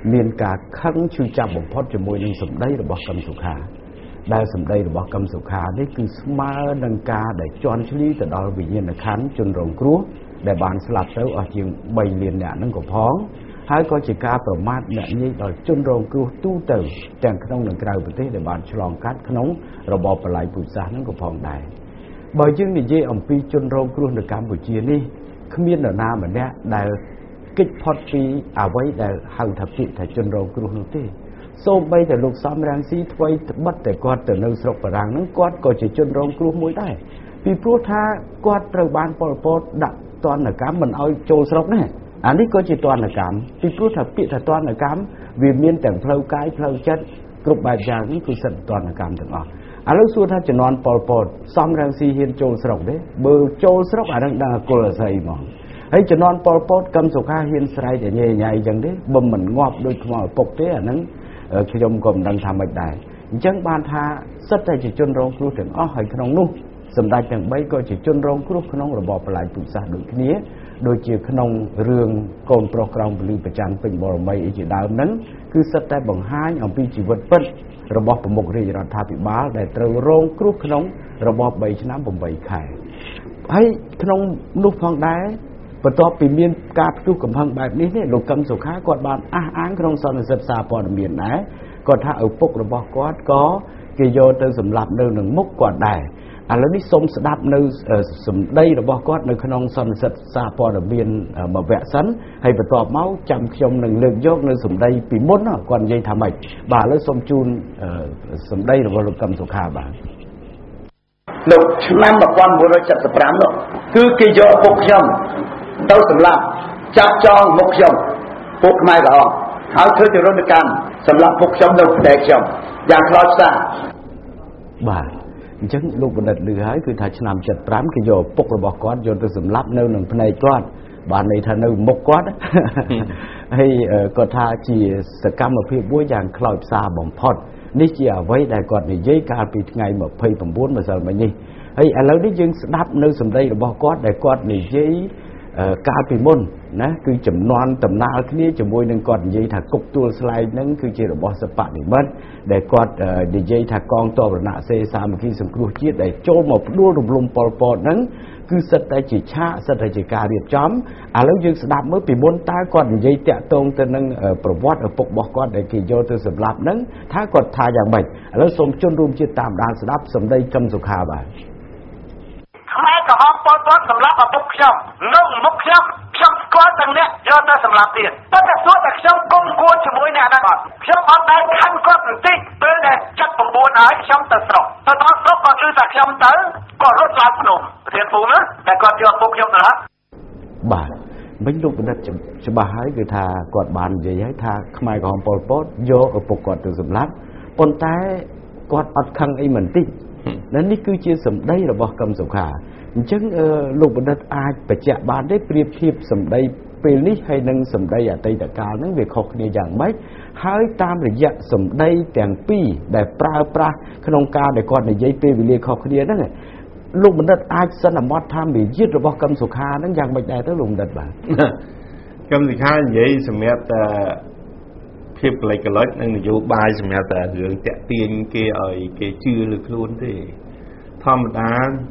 មានការខឹងឈឺចាប់បំផុតជាមួយនឹងសម្ដីរបស់កឹមសុខាដែលសម្ដីរបស់កឹមសុខានេះគឺស្មើនឹងការដែលជន់ឈ្លីទៅដល់វិញ្ញាណក្ខន្ធជនរងគ្រោះដែលបានស្លាប់ទៅអស់ជាងបីលានអ្នកហ្នឹងក៏ផងហើយក៏ជាការប្រមាថអ្នកងាយដល់ជនរងគ្រោះទូទៅទាំងក្នុងនិងក្រៅប្រទេសដែលបានឆ្លងកាត់ក្នុងរបបបល្ល័ង្កពូជសាសន៍ហ្នឹងក៏ផងដែរបើយើងនិយាយអំពីជនរងគ្រោះនៅកម្ពុជានេះគ្មាននរណាម្នាក់ដែលកិច្ចផុតពីអ្វីដែលហៅថាពាក្យថាជនរងគ្រោះនោះទេសូម្បីតែលោកសំរងស៊ីថ្មីត្បិតតែគាត់ទៅនៅស្រុកបារាំងហ្នឹងគាត់ក៏ជាជនរងគ្រោះមួយដែរពីព្រោះថាគាត់ត្រូវបានប៉ុលពតដាក់ទណ្ឌកម្មមិនឲ្យចូលស្រុកណាអានេះក៏ជាទណ្ឌកម្មពីព្រោះថាពាក្យថាទណ្ឌកម្មវាមានទាំងផ្លូវកាយផ្លូវចិត្តគ្រប់បែបយ៉ាងនេះគឺសិទ្ធិទណ្ឌកម្មទាំងអស់ឥឡូវសួរថាជំនាន់ប៉ុលពតសំរងស៊ីហ៊ានចូលស្រុកទេបើចូលស្រុកអានឹងដល់គុលអស័យហ្មងហើយជំនាន់ប៉ុលពតកឹមសុខាហ៊ានស្រែកតែញ៉ៃញ៉ៃអញ្ចឹងទេបើមិនងាប់ដូចខ្មោចឪពុកទេអានឹងខ្ញុំក៏មិនដឹងថាម៉េចដែរអញ្ចឹងបានថាសិតតែជាជនរងគ្រោះទាំងអស់ហើយក្នុងនោះសម្ដេចទាំងបីក៏ជាជនរងគ្រោះក្នុងរបបបល្ល័ង្កពូជសាសន៍ដូចគ្នាដូចជាក្នុងរឿងកូនប្រុសក្រោមពលីប្រច័ណ្ឌពេញបរមីអីជាដើមហ្នឹងគឺសិតតែបង្ហាញអំពីជីវិតពិតរបស់ប្រមុខរាជរដ្ឋាភិបាលដែលត្រូវរងគ្រោះក្នុងរបបបីឆ្នាំប្រាំខែហើយក្នុងនោះផងដែរបន្ទាប់ពីមានការផ្ទុះកំហឹងបែបនេះនេះលោកកឹមសុខាគាត់បានអះអាងក្នុងសន្និសីទសារព័ត៌មានដែរគាត់ថាឪពុករបស់គាត់ក៏គេយកទៅសម្លាប់នៅនឹងមុខគាត់ដែរឥឡូវនេះសូមស្ដាប់នៅសម្ដីរបស់គាត់នៅក្នុងសន្និសីទសារព័ត៌មានមួយវគ្គសិនហើយបន្ទាប់មកចាំខ្ញុំនឹងលើកយកនៅសម្ដីពីមុនគាត់និយាយថាម៉េចបាទឥឡូវសូមជូនសម្ដីរបស់លោកកឹមសុខាបាទនៅឆ្នាំmột nghìn chín trăm七十五នោះគឺគេយកឪពុកខ្ញុំទៅសម្លាប់ចាប់ចងមុខខ្ញុំពុកខ្មែរក្រហមហើយធ្វើជារនកម្មសម្លាប់ពុកខ្ញុំនៅផ្ទៃខ្ញុំយ៉ាងខ្លោចផ្សាបាទអញ្ចឹងលោកបណ្ឌិតឮហើយគឺថាឆ្នាំ七十五គេយកឪពុករបស់គាត់យកទៅសម្លាប់នៅនឹងផ្នែកគាត់បានន័យថានៅមុខគាត់ហើយគាត់ថាជាសកម្មភាពមួយយ៉ាងខ្លោចផ្សាបំផុតនេះជាអ្វីដែលគាត់និយាយកាលពីថ្ងៃยี่สิบเก้าម្សិលមិញនេះហើយឥឡូវនេះយើងស្ដាប់នៅសម្ដីរបស់គាត់ដែលគាត់និយាយកាលពីមុនណាគឺចំនួនដំណើរគ្នាជាមួយនឹងគាត់និយាយថាគុកទួលស្លែងហ្នឹងគឺជារបស់សិប្បនិមិត្តដែលគាត់និយាយថាកងទ័ពរណសេរីសាមគ្គីសង្គ្រោះជាតិដែលចូលមកផ្ដួលរំលំប៉ុលពតហ្នឹងគឺសិតតែជាឆាកសិតតែជាការរៀបចំឥឡូវយើងស្ដាប់មើលពីមុនតើគាត់និយាយតាក់ទងទៅនឹងប្រវត្តិឪពុករបស់គាត់ដែលគេយកទៅសម្លាប់ហ្នឹងថាគាត់ថាយ៉ាងម៉េចឥឡូវសូមជន់រួមជាតិតាមដានស្ដាប់សម្ដីកឹមសុខាបាទខ្មែរក្រហមប៉ុលពតសម្លាប់ឪពុកខ្ញុំនៅមុខខ្ញុំខ្ញុំស្គាល់ទាំងអ្នកយកទៅសម្លាប់ទៀតតែតែសួរតែខ្ញុំគុំគួរជាមួយអ្នកហ្នឹងអត់ខ្ញុំអត់ដែលខំគាត់បន្តិចពេលដែលចាត់៩ហើយខ្ញុំទៅស្រុកទៅដល់ស្រុកគាត់ឮថាខ្ញុំទៅគាត់រត់ឡើងភ្នំប្រធានពូណាតែគាត់យកឪពុកខ្ញុំទៅណាបាទវិញលោកបណ្ឌិតច្បាស់ហើយគឺថាគាត់បាននិយាយហើយថាខ្មែរក្រហមប៉ុលពតយកឪពុកគាត់ទៅសម្លាប់ប៉ុន្តែគាត់អត់ខឹងអីមិនតិចនេះគឺជាសម្ដីរបស់កឹមសុខាអញ្ចឹងលោកបណ្ឌិតអាចបញ្ជាក់បានទេប្រៀបធៀបសម្ដីពេលនេះហើយនឹងសម្ដីអតីតកាលហ្នឹងវាខុសគ្នាយ៉ាងម៉េចហើយតាមរយៈសម្ដីទាំងពីរដែលប្រើប្រាស់ក្នុងការដែលគាត់និយាយពេលវេលាខុសគ្នាហ្នឹងលោកបណ្ឌិតអាចសន្មតថាមារយាទរបស់កឹមសុខាហ្នឹងយ៉ាងម៉េចដែរទៅលោកបណ្ឌិតបាទកឹមសុខានិយាយសម្រាប់តែភាពកលិចកលុចនិងនយោបាយសម្រាប់តែរឿងតាក់ទាញគេឲ្យគេជឿលើខ្លួនទេធម្មតា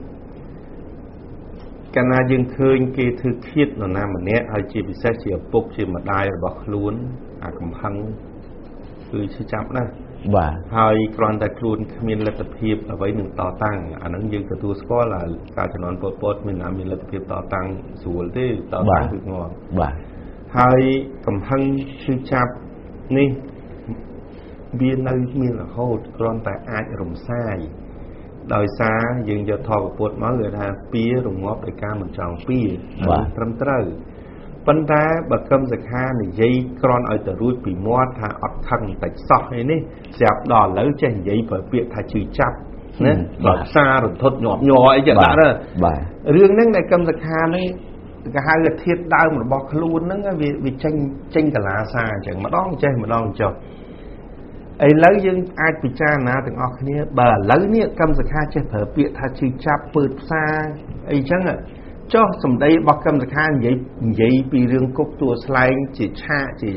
កាលណាយើងឃើញគេធ្វើឃាតនរណាម្នាក់ហើយជាពិសេសជាឪពុកជាម្ដាយរបស់ខ្លួនអាកំហឹងគឺឈឺចាប់ណាស់បាទហើយគ្រាន់តែខ្លួនគ្មានលទ្ធភាពអ្វីនឹងតតាំងអាហ្នឹងយើងទទួលស្គាល់ថាការជំនាន់ប៉ុលពតមានណាមានលទ្ធភាពតតាំងស្រួលទេតតាំងគឺងាប់បាទហើយកំហឹងឈឺចាប់នេះវានៅមានរហូតគ្រាន់តែអាចរំសាយដោយសារយើងយកធម៌ពុទ្ធមកគឺថាពៀរងាប់ដោយការមិនចង់ពៀត្រឹមត្រូវប៉ុន្តែបើកឹមសិក្ខានិយាយគ្រាន់ឲ្យទៅរួចពីមាត់ថាអត់ខឹងតិចសោះឯនេះស្រាប់ដល់ឥឡូវចេះនិយាយប្រើពាក្យថាជឿចាប់ណាបើផ្សាររន្ធត់ញាប់ញ័រអីចឹងដាក់ទៅបាទរឿងហ្នឹងដែលកឹមសិក្ខានេះគេហៅថាធាតុដើមរបស់ខ្លួនហ្នឹងវាវាចេញចេញកលាសាអញ្ចឹងម្ដងចេះម្ដងចុះឥឡូវយើងអាចពិចារណាទាំងអស់គ្នាបើឥឡូវនេះកឹមសិក្ខាចេះប្រើពាក្យថាជឿចាប់ពើផ្សារអីចឹងចុះសម្ដីរបស់កឹមសិក្ខានិយាយនិយាយពីរឿងគុកទួលស្លែងជាឆាកជា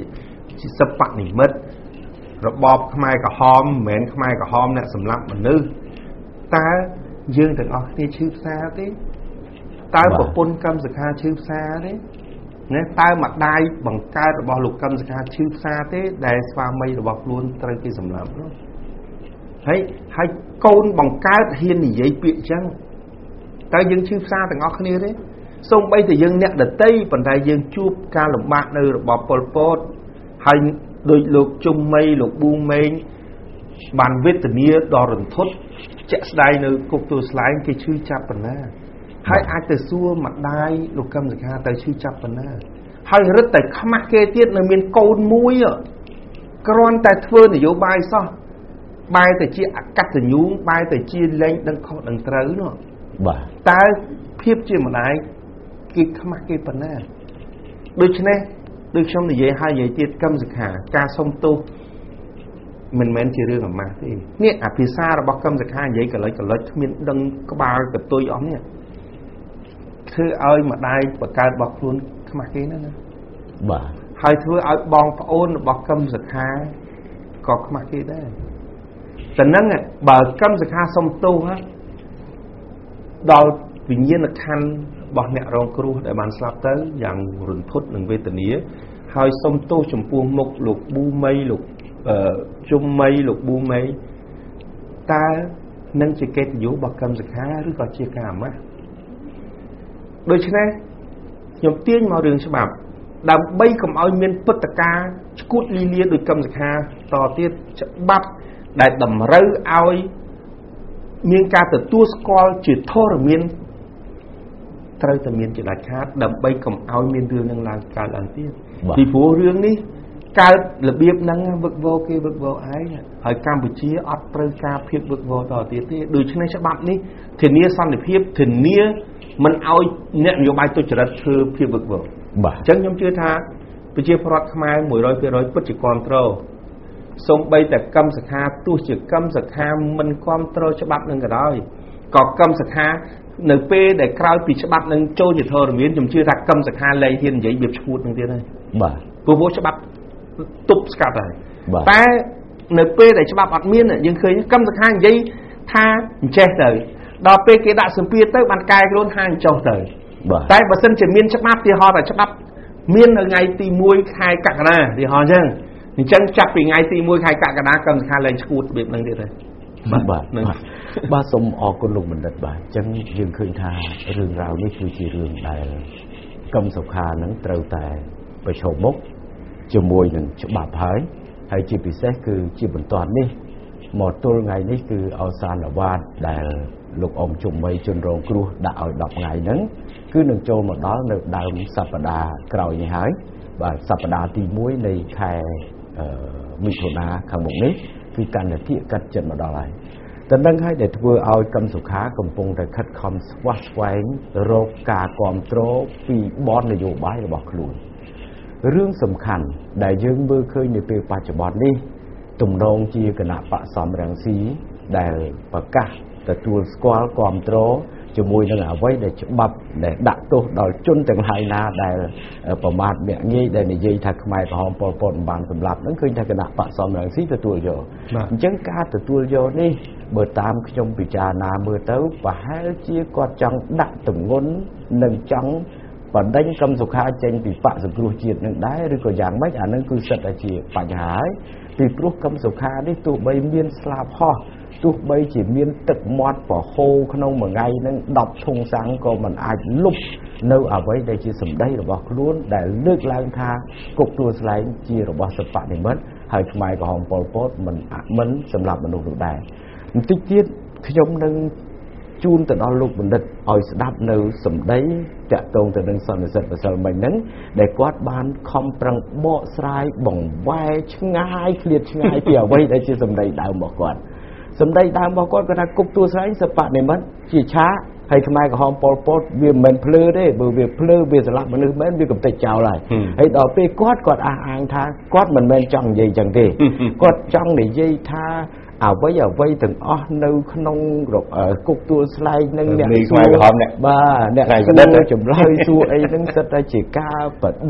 ជាសិប្បនិមិត្តរបបខ្មែរក្រហមមិនមែនខ្មែរក្រហមអ្នកសម្លាប់មនុស្សតើយើងទាំងអស់គ្នាឈឺផ្សាទេតើប្រពន្ធកម្មសខាឈឺផ្សាទេណាតើម្ដាយបង្កើតរបស់លោកកម្មសខាឈឺផ្សាទេដែលស្វាមីរបស់ខ្លួនត្រូវគេសម្លាប់នោះហើយហើយកូនបង្កើតហ៊ាននិយាយពាក្យអញ្ចឹងតើយើងឈឺផ្សាទាំងអស់គ្នាទេសូម្បីតែយើងអ្នកដតីប៉ុន្តែយើងជួបការលំបាកនៅរបបប៉ុលពតហើយដោយលោកជុំមីលោកប៊ូមេងបានវេទនាដ៏រន្ធត់ជាក់ស្ដែងនៅគុកទួលស្លែងគេឈឺចាប់ប៉ុណ្ណាហើយអាចទៅសួរម្ដាយលោកកម្មសខាទៅឈឺចាប់ប៉ុណ្ណាហើយរឹតតែខ្មាស់គេទៀតនៅមានកូនមួយគ្រាន់តែធ្វើនយោបាយសោះបែរទៅជាអកតញ្ញូបែរទៅជាលែងដឹងខុសដឹងត្រូវនោះបាទតើភាពជាម្ដាយគេខ្មាស់គេប៉ុណ្ណាដូច្នេះដូចខ្ញុំនិយាយហើយនិយាយទៀតកម្មសខាការសុំទោសមិនមែនជារឿងអាម៉ាស់ទេនេះអាភាសារបស់កម្មសខានិយាយកលិចកលិចគ្មានដឹងក្បាលកតុយអស់នេះធ្វើឲ្យម្ដាយបង្កើតរបស់ខ្លួនខ្មាស់គេណាណាបាទហើយធ្វើឲ្យបងប្អូនរបស់កម្មសខាក៏ខ្មាស់គេដែរតែនឹងបើកម្មសខាសុំទោសដល់វិញ្ញាណក្ខន្ធរបស់អ្នករងគ្រោះដែលបានស្លាប់ទៅយ៉ាងរន្ធត់និងវេទនាហើយសុំទោសចំពោះមុខលោកប៊ូមីលោកអឺជុំមីលោកប៊ូមីតើនឹងជាកិត្តិយសរបស់កម្មសខាឬក៏ជាការអាម៉ាស់ដូច្នេះខ្ញុំទាញមករឿងច្បាប់ដើម្បីកុំឲ្យមានពុតកាឈួតលីលាដោយកម្មសខាតទៀតច្បាប់ដែលតម្រូវឲ្យមានការទទួលស្គាល់ជាធរមានត្រូវតែមានជាដាច់ខាតដើម្បីកុំឲ្យមានរឿងនឹងឡើងកើតឡើងទៀតពីព្រោះរឿងនេះកើតរបៀបហ្នឹងវឹកវរគេវឹកវរឯងហើយកម្ពុជាអត់ត្រូវការភាពវឹកវរតទៀតទេដូច្នេះច្បាប់នេះធានាសន្តិភាពធានាមិនឲ្យអ្នកនយោបាយទុច្ចរិតធ្វើភាពវឹកវរបាទអញ្ចឹងខ្ញុំជឿថាប្រជាពលរដ្ឋខ្មែរ មួយរយភាគរយ ពិតជាគ្រប់គ្រងសូម្បីតែកម្មសខាទោះជាកម្មសខាមិនគ្រប់គ្រងច្បាប់នឹងក៏ដោយក៏កម្មសខានៅពេលដែលក្រោយពីច្បាប់នឹងចូលជាធរមានខ្ញុំជឿថាកម្មសខាលែងហ៊ាននិយាយវាឈួតនឹងទៀតហើយបាទព្រោះច្បាប់ទប់ស្កាត់ហើយតែនៅពេលដែលច្បាប់អត់មានយើងឃើញកម្មសខានិយាយថាអញ្ចេះទៅដល់ពេលគេដាក់សម្ពាធទៅបានកែខ្លួនហាញចុះទៅតែបើសិនជាមានច្បាប់ទីហោតែច្បាប់មាននៅថ្ងៃទីមួយខែកក្កដាទីហោអញ្ចឹងអញ្ចឹងចាប់ពីថ្ងៃទីមួយខែកក្កដាកម្មសខាលែងឈួតរបៀបហ្នឹងទៀតហើយបាទបាទបាទសូមអរគុណលោកបណ្ឌិតបាទអញ្ចឹងយើងឃើញថារឿងរ៉ាវនេះគឺជារឿងដែលកម្មសខានឹងត្រូវតែប្រឈមមុខជាមួយនឹងច្បាប់ហើយហើយជាពិសេសគឺជាបន្ទាត់នេះមកទល់ថ្ងៃនេះគឺអសានវត្តដែលលោកអ៊ំជុំមីជនរងគ្រោះដាក់ឲ្យដប់ថ្ងៃហ្នឹងគឺនឹងចូលមកដល់នៅដើមសប្តាហ៍ក្រោយនេះហើយបាទសប្តាហ៍ទីមួយនៃខែមិថុនាខាងមុខនេះគឺកាន់តែធៀបកាត់ចិត្តមកដល់ហើយតែនឹងហើយដែលធ្វើឲ្យកម្មសុខាកំពុងតែខិតខំស្វះស្វែងរកការគ្រប់គ្រងពីបននយោបាយរបស់ខ្លួនរឿងសំខាន់ដែលយើងមើលឃើញនៅពេលបច្ចុប្បន្ននេះទំនងជាគណៈបកសំរងស៊ីដែលប្រកាសទទួលស្គាល់គ្រប់គ្រងជាមួយនឹងអ្វីដែលច្បាប់ដែលដាក់ទោសដល់ជនទាំងឡាយណាដែលប្រមាថមាក់ងាយដែលនិយាយថាខ្មែរក្រហមប៉ុលពតមិនបានសម្លាប់ហ្នឹងឃើញថាគណៈបកសំរងស៊ីទទួលយកអញ្ចឹងការទទួលយកនេះបើតាមខ្ញុំពិចារណាមើលទៅប្រហែលជាគាត់ចង់ដាក់ទម្ងន់និងចង់បណ្ដេញកម្មសុខាចេញពីបកសង្គ្រោះជាតិនឹងដែរឬក៏យ៉ាងម៉េចអានឹងគឺសិតតែជាបញ្ហាហើយពីព្រោះកម្មសុខានេះទោះបីមានស្លាប់ហោះទោះបីជាមានទឹកមាត់ប្រហូរក្នុងមួយថ្ងៃនឹងដប់ធុងសាំងក៏មិនអាចលុបនៅអ្វីដែលជាសម្ដីរបស់ខ្លួនដែលលើកឡើងថាគុកទួលស្លែងជារបស់សិប្បនិមិត្តហើយខ្មែរក្រហមប៉ុលពតមិនមិនសម្រាប់មនុស្សនោះដែរបន្តិចទៀតខ្ញុំនឹងជូនទៅដល់លោកបណ្ឌិតឲ្យស្ដាប់នៅសម្ដីតាក់ទងទៅនឹងសន្និសីទម្សិលមិញហ្នឹងដែលគាត់បានខំប្រឹងបកស្រាយបង្វែរឆ្ងាយឃ្លាតឆ្ងាយពីអ្វីដែលជាសម្ដីដើមរបស់គាត់សម្ដីដើមរបស់គាត់គាត់ថាគុកទួលស្លែងសិប្បនិមិត្តជាឆាហើយខ្មែរក្រហមប៉ុលពតវាមិនមែនភ្លើទេបើវាភ្លើវាសម្លាប់មនុស្សមែនវាកំទេចចោលហើយហើយដល់ពេលគាត់គាត់អះអាងថាគាត់មិនមែនចង់និយាយចឹងទេគាត់ចង់និយាយថាអ្វីអ្វីទាំងអស់នៅក្នុងគុកទួលស្លែងនឹងអ្នកខ្មែរក្រហមអ្នកបាទអ្នកប្រឌិតចម្លើយសួរអីហ្នឹងសិតតែជាការប្រឌិត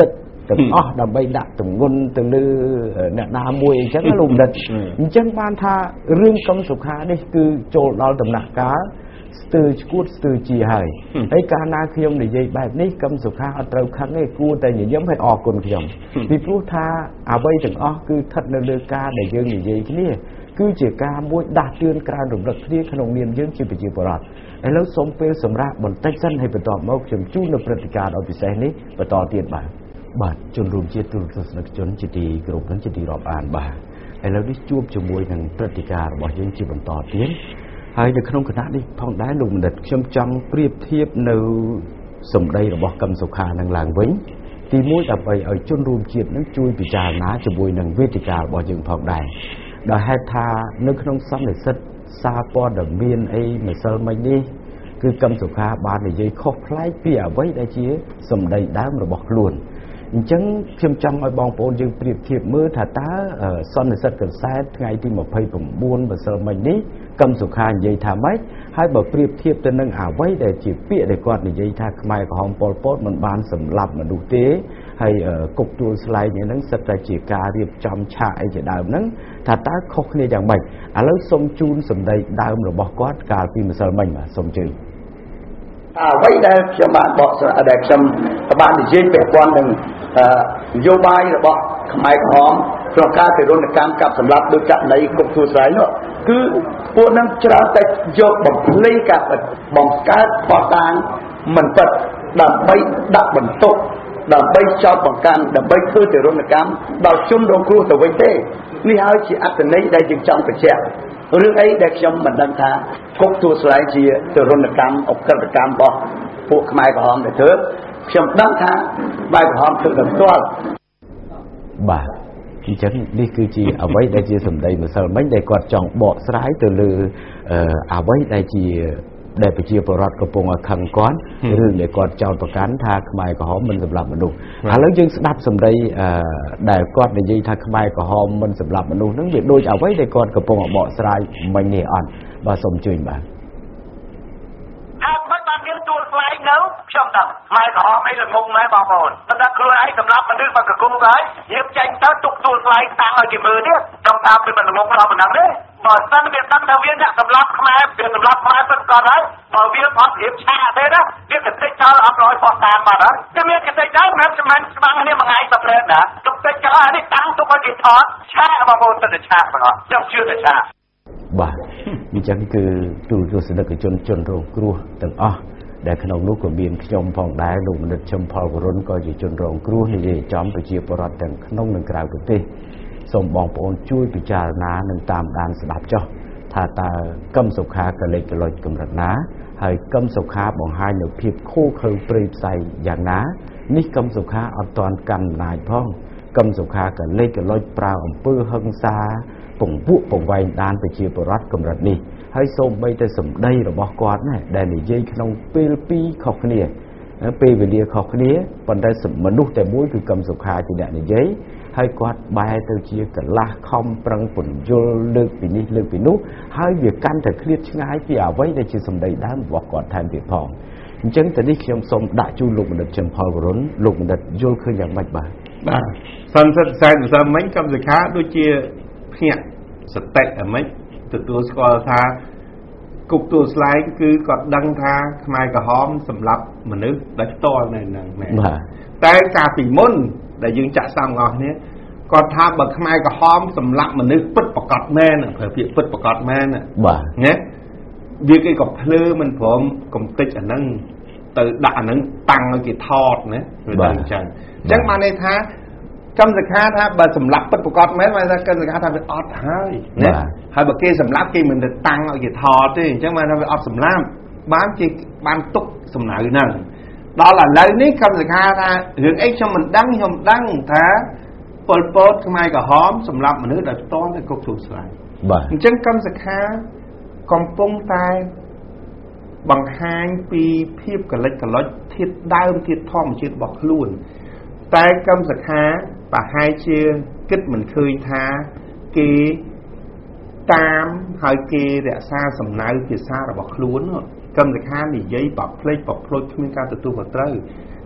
ទាំងអស់ដើម្បីដាក់ទម្ងន់ទៅលើអ្នកណាមួយអញ្ចឹងលោកបណ្ឌិតអញ្ចឹងបានថារឿងកឹមសុខានេះគឺចូលដល់ដំណាក់កាលស្ទើរឈួតស្ទើរជាហើយហើយកាលណាខ្ញុំនិយាយបែបនេះកឹមសុខាអត់ត្រូវខឹងទេគួរតែញញឹមឲ្យអរគុណខ្ញុំពីព្រោះថាអ្វីទាំងអស់គឺស្ថិតនៅលើការដែលយើងនិយាយគ្នាគឺជាការមួយដាស់តឿនក្រើនរំលឹកគ្នាក្នុងនាមយើងជាប្រជាពលរដ្ឋឥឡូវសូមពេលសម្រាប់បន្តិចសិនហើយបន្តមកខ្ញុំជួបនៅព្រឹត្តិការណ៍ដ៏ពិសេសនេះបន្តទៀតបាទបាទជនរួមជាតិទូរទស្សនិកជនជាទីគោរពនិងជាទីរាប់អានបាទឥឡូវនេះជួបជាមួយនឹងព្រឹត្តិការណ៍របស់យើងជាបន្តទៀតហើយនៅក្នុងគណៈនេះផងដែរលោកបណ្ឌិតខ្ញុំចង់ប្រៀបធៀបនៅសម្ដីរបស់កឹមសុខានឹងឡើងវិញទីមួយដើម្បីឲ្យជនរួមជាតិនឹងជួយពិចារណាជាមួយនឹងវេទិការបស់យើងផងដែរដោយហេតុថានៅក្នុងសន្និសីទសារព័ត៌មានអីម្សិលមិញនេះគឺកឹមសុខាបាននិយាយខុសប្លែកពីអ្វីដែលជាសម្ដីដើមរបស់ខ្លួនអញ្ចឹងខ្ញុំចង់ឲ្យបងប្អូនយើងប្រៀបធៀបមើលថាតើសន្និសីទកសែតថ្ងៃទីម្ភៃ៩ម្សិលមិញនេះកឹមសុខានិយាយថាម៉េចហើយបើប្រៀបធៀបទៅនឹងអ្វីដែលជាពាក្យដែលគាត់និយាយថាខ្មែរក្រហមប៉ុលពតមិនបានសម្លាប់មនុស្សទេហើយគុកទួលស្លែងហ្នឹងសិតតែជាការរៀបចំឆាកអីជាដើមហ្នឹងថាតើខុសគ្នាយ៉ាងម៉េចឥឡូវសូមជូនសម្ដីដើមរបស់គាត់កាលពីម្សិលមិញបាទសូមជឿអ្វីដែលខ្ញុំបានបកស្រាយដែលខ្ញុំបាននិយាយពាក់ព័ន្ធនឹងនយោបាយរបស់ខ្មែរក្រហមក្នុងការទិរណកម្មកັບសម្លាប់ដោយករណីគុកទួលស្លែងនោះគឺពួកនឹងច្រើនតែយកបំភ្លៃការបង្កើតផតតាងមិនពិតដើម្បីដាក់បន្ទុកដើម្បីចោទបង្កាន់ដើម្បីធ្វើទិរណកម្មដល់ជនរងគ្រោះទៅវិញទេនេះហើយជាអត្ថន័យដែលយើងចង់បញ្ជាក់រឿងអីដែលខ្ញុំមិនដឹងថាគុកទួលស្លែងជាទិរណកម្មអក្រិតកម្មរបស់ពួកខ្មែរក្រហមដែលធ្វើខ្ញុំដឹងថាបែបក្រហមធ្វើដល់ផ្ទាល់បាទអញ្ចឹងនេះគឺជាអ្វីដែលជាសម្ដីម្សិលមិញដែលគាត់ចង់បកស្រាយទៅលើអ្វីដែលជាដែលប្រជាពលរដ្ឋកំពុងខឹងគាត់រឿងដែលគាត់ចោទប្រកាន់ថាខ្មែរក្រហមមិនសម្លាប់មនុស្សឥឡូវយើងស្ដាប់សម្ដីដែលគាត់និយាយថាខ្មែរក្រហមមិនសម្លាប់មនុស្សហ្នឹងវាដូចអ្វីដែលគាត់កំពុងបកស្រាយមិញនេះអត់បាទសូមជួយបាទថាមិនបានមានទួលស្លែងនៅខ្ញុំដឹងខ្មែរក្រហមអីល្ងងម៉ែបងប្អូនមិនដឹងខ្លួនឯងសម្លាប់មនុស្សមកកគុំហើយរៀបចេញទៅទុកទួលស្លែងតាំងឲ្យគេមើលទៀតខ្ញុំថាវាមិនល្ងងដល់ប៉ុណ្ណឹងទេបើសិនវាដឹងថាវាអ្នកសម្លាប់ខ្មែរវាសម្លាប់ខ្មែរពិតក៏ហើយបើវាអត់រៀបឆាទេណាវាកតិចចោលអត់រយផោះតាមបាត់ហើយតែមានកតិចដែរមិនស្មានស្បាំងគ្នាមួយថ្ងៃទៅព្រែកណាទុកតិចចោលអានេះតាំងទុកឲ្យគេថតឆាបងប្អូនទៅឆាបងអត់ខ្ញុំជឿតែឆាបាទអញ្ចឹងគឺទូទស្សនិកជនជនរងគ្រោះទាំងអស់ដែលក្នុងនោះក៏មានខ្ញុំផងដែរលោកមនិតឈឹមផលវរុនក៏ជាជនរងគ្រោះនិយាយចំប្រជាពលរដ្ឋទាំងក្នុងនិងក្រៅប្រទេសសូមបងប្អូនជួយពិចារណានិងតាមដានស្ដាប់ចុះថាតើកឹមសុខាកលេចកលុចកម្រិតណាហើយកឹមសុខាបង្ហាញនូវភាពខូខើព្រៃផ្សៃយ៉ាងណានេះកឹមសុខាអត់ទាន់កាន់អំណាចផងកឹមសុខាកលេចកលុចប្រើអំពើហិង្សាពង្ពួកពង្វែងដានប្រជាពលរដ្ឋកម្រិតនេះហើយសូម្បីតែសម្ដីរបស់គាត់ណាដែលនិយាយក្នុងពេលពីរខុសគ្នាពេលវេលាខុសគ្នាប៉ុន្តែមនុស្សតែមួយគឺកឹមសុខាជាអ្នកនិយាយហើយគាត់បែរទៅជាកលាស់ខំប្រឹងពន្យល់លើកពីនេះលើកពីនោះហើយវាកាន់តែឃ្លាតឆ្ងាយពីអ្វីដែលជាសម្ដីដើមរបស់គាត់ថែមទៀតផងអញ្ចឹងតើនេះខ្ញុំសូមដាក់ជូនលោកបណ្ឌិតជឹមផលវរុនលោកបណ្ឌិតយល់ឃើញយ៉ាងម៉េចបាទបាទសន្និសីទខ្សែម្សិលមិញកឹមសុខាដូចជាភ្ញាក់សតិអាម៉េចទទួលស្គាល់ថាគុកទួលស្លែងគឺគាត់ដឹងថាខ្មែរក្រហមសម្លាប់មនុស្សដោយផ្ទាល់នៅហ្នឹងមែនតែកាលពីមុនដែលយើងចាក់ស្ដាប់អស់គ្នាគាត់ថាបើខ្មែរក្រហមសម្លាប់មនុស្សពិតប្រកបមែនប្រើពាក្យពិតប្រកបមែនបាទណាវាគេក៏ភ្លើមិនព្រមកំតិចអាហ្នឹងទៅដាក់អាហ្នឹងតាំងឲ្យគេថតណាវាដឹងអញ្ចឹងអញ្ចឹងបានន័យថាកឹមសុខាថាបើសម្លាប់ពិតប្រកបមែនបានថាកឹមសុខាថាវាអត់ហើយណាហើយបើគេសម្លាប់គេមិនទៅតាំងឲ្យគេថតទេអញ្ចឹងបានថាវាអត់សម្លាប់បានជាបានទុកសំណៅហ្នឹងដល់ឥឡូវនេះកឹមសុខាថារឿងអីខ្ញុំមិនដឹងខ្ញុំដឹងថាប៉ុលពតខ្មែរក្រហមសម្លាប់មនុស្សដោយផ្ទាល់នៅគុកទួលស្លែងបាទអញ្ចឹងកឹមសុខាកំពុងតែបង្ហាញពីភាពកលិចកលុចធាតុដើមធាតុធម្មជាតិរបស់ខ្លួនតែកឹមសុខាប្រហែលជាគិតមិនឃើញថាគេតាមហើយគេរក្សាសំណៅភាសារបស់ខ្លួនកឹមសុខានិយាយបផ្លេចបផ្លុចគ្មានការទទួលខុសត្រូវ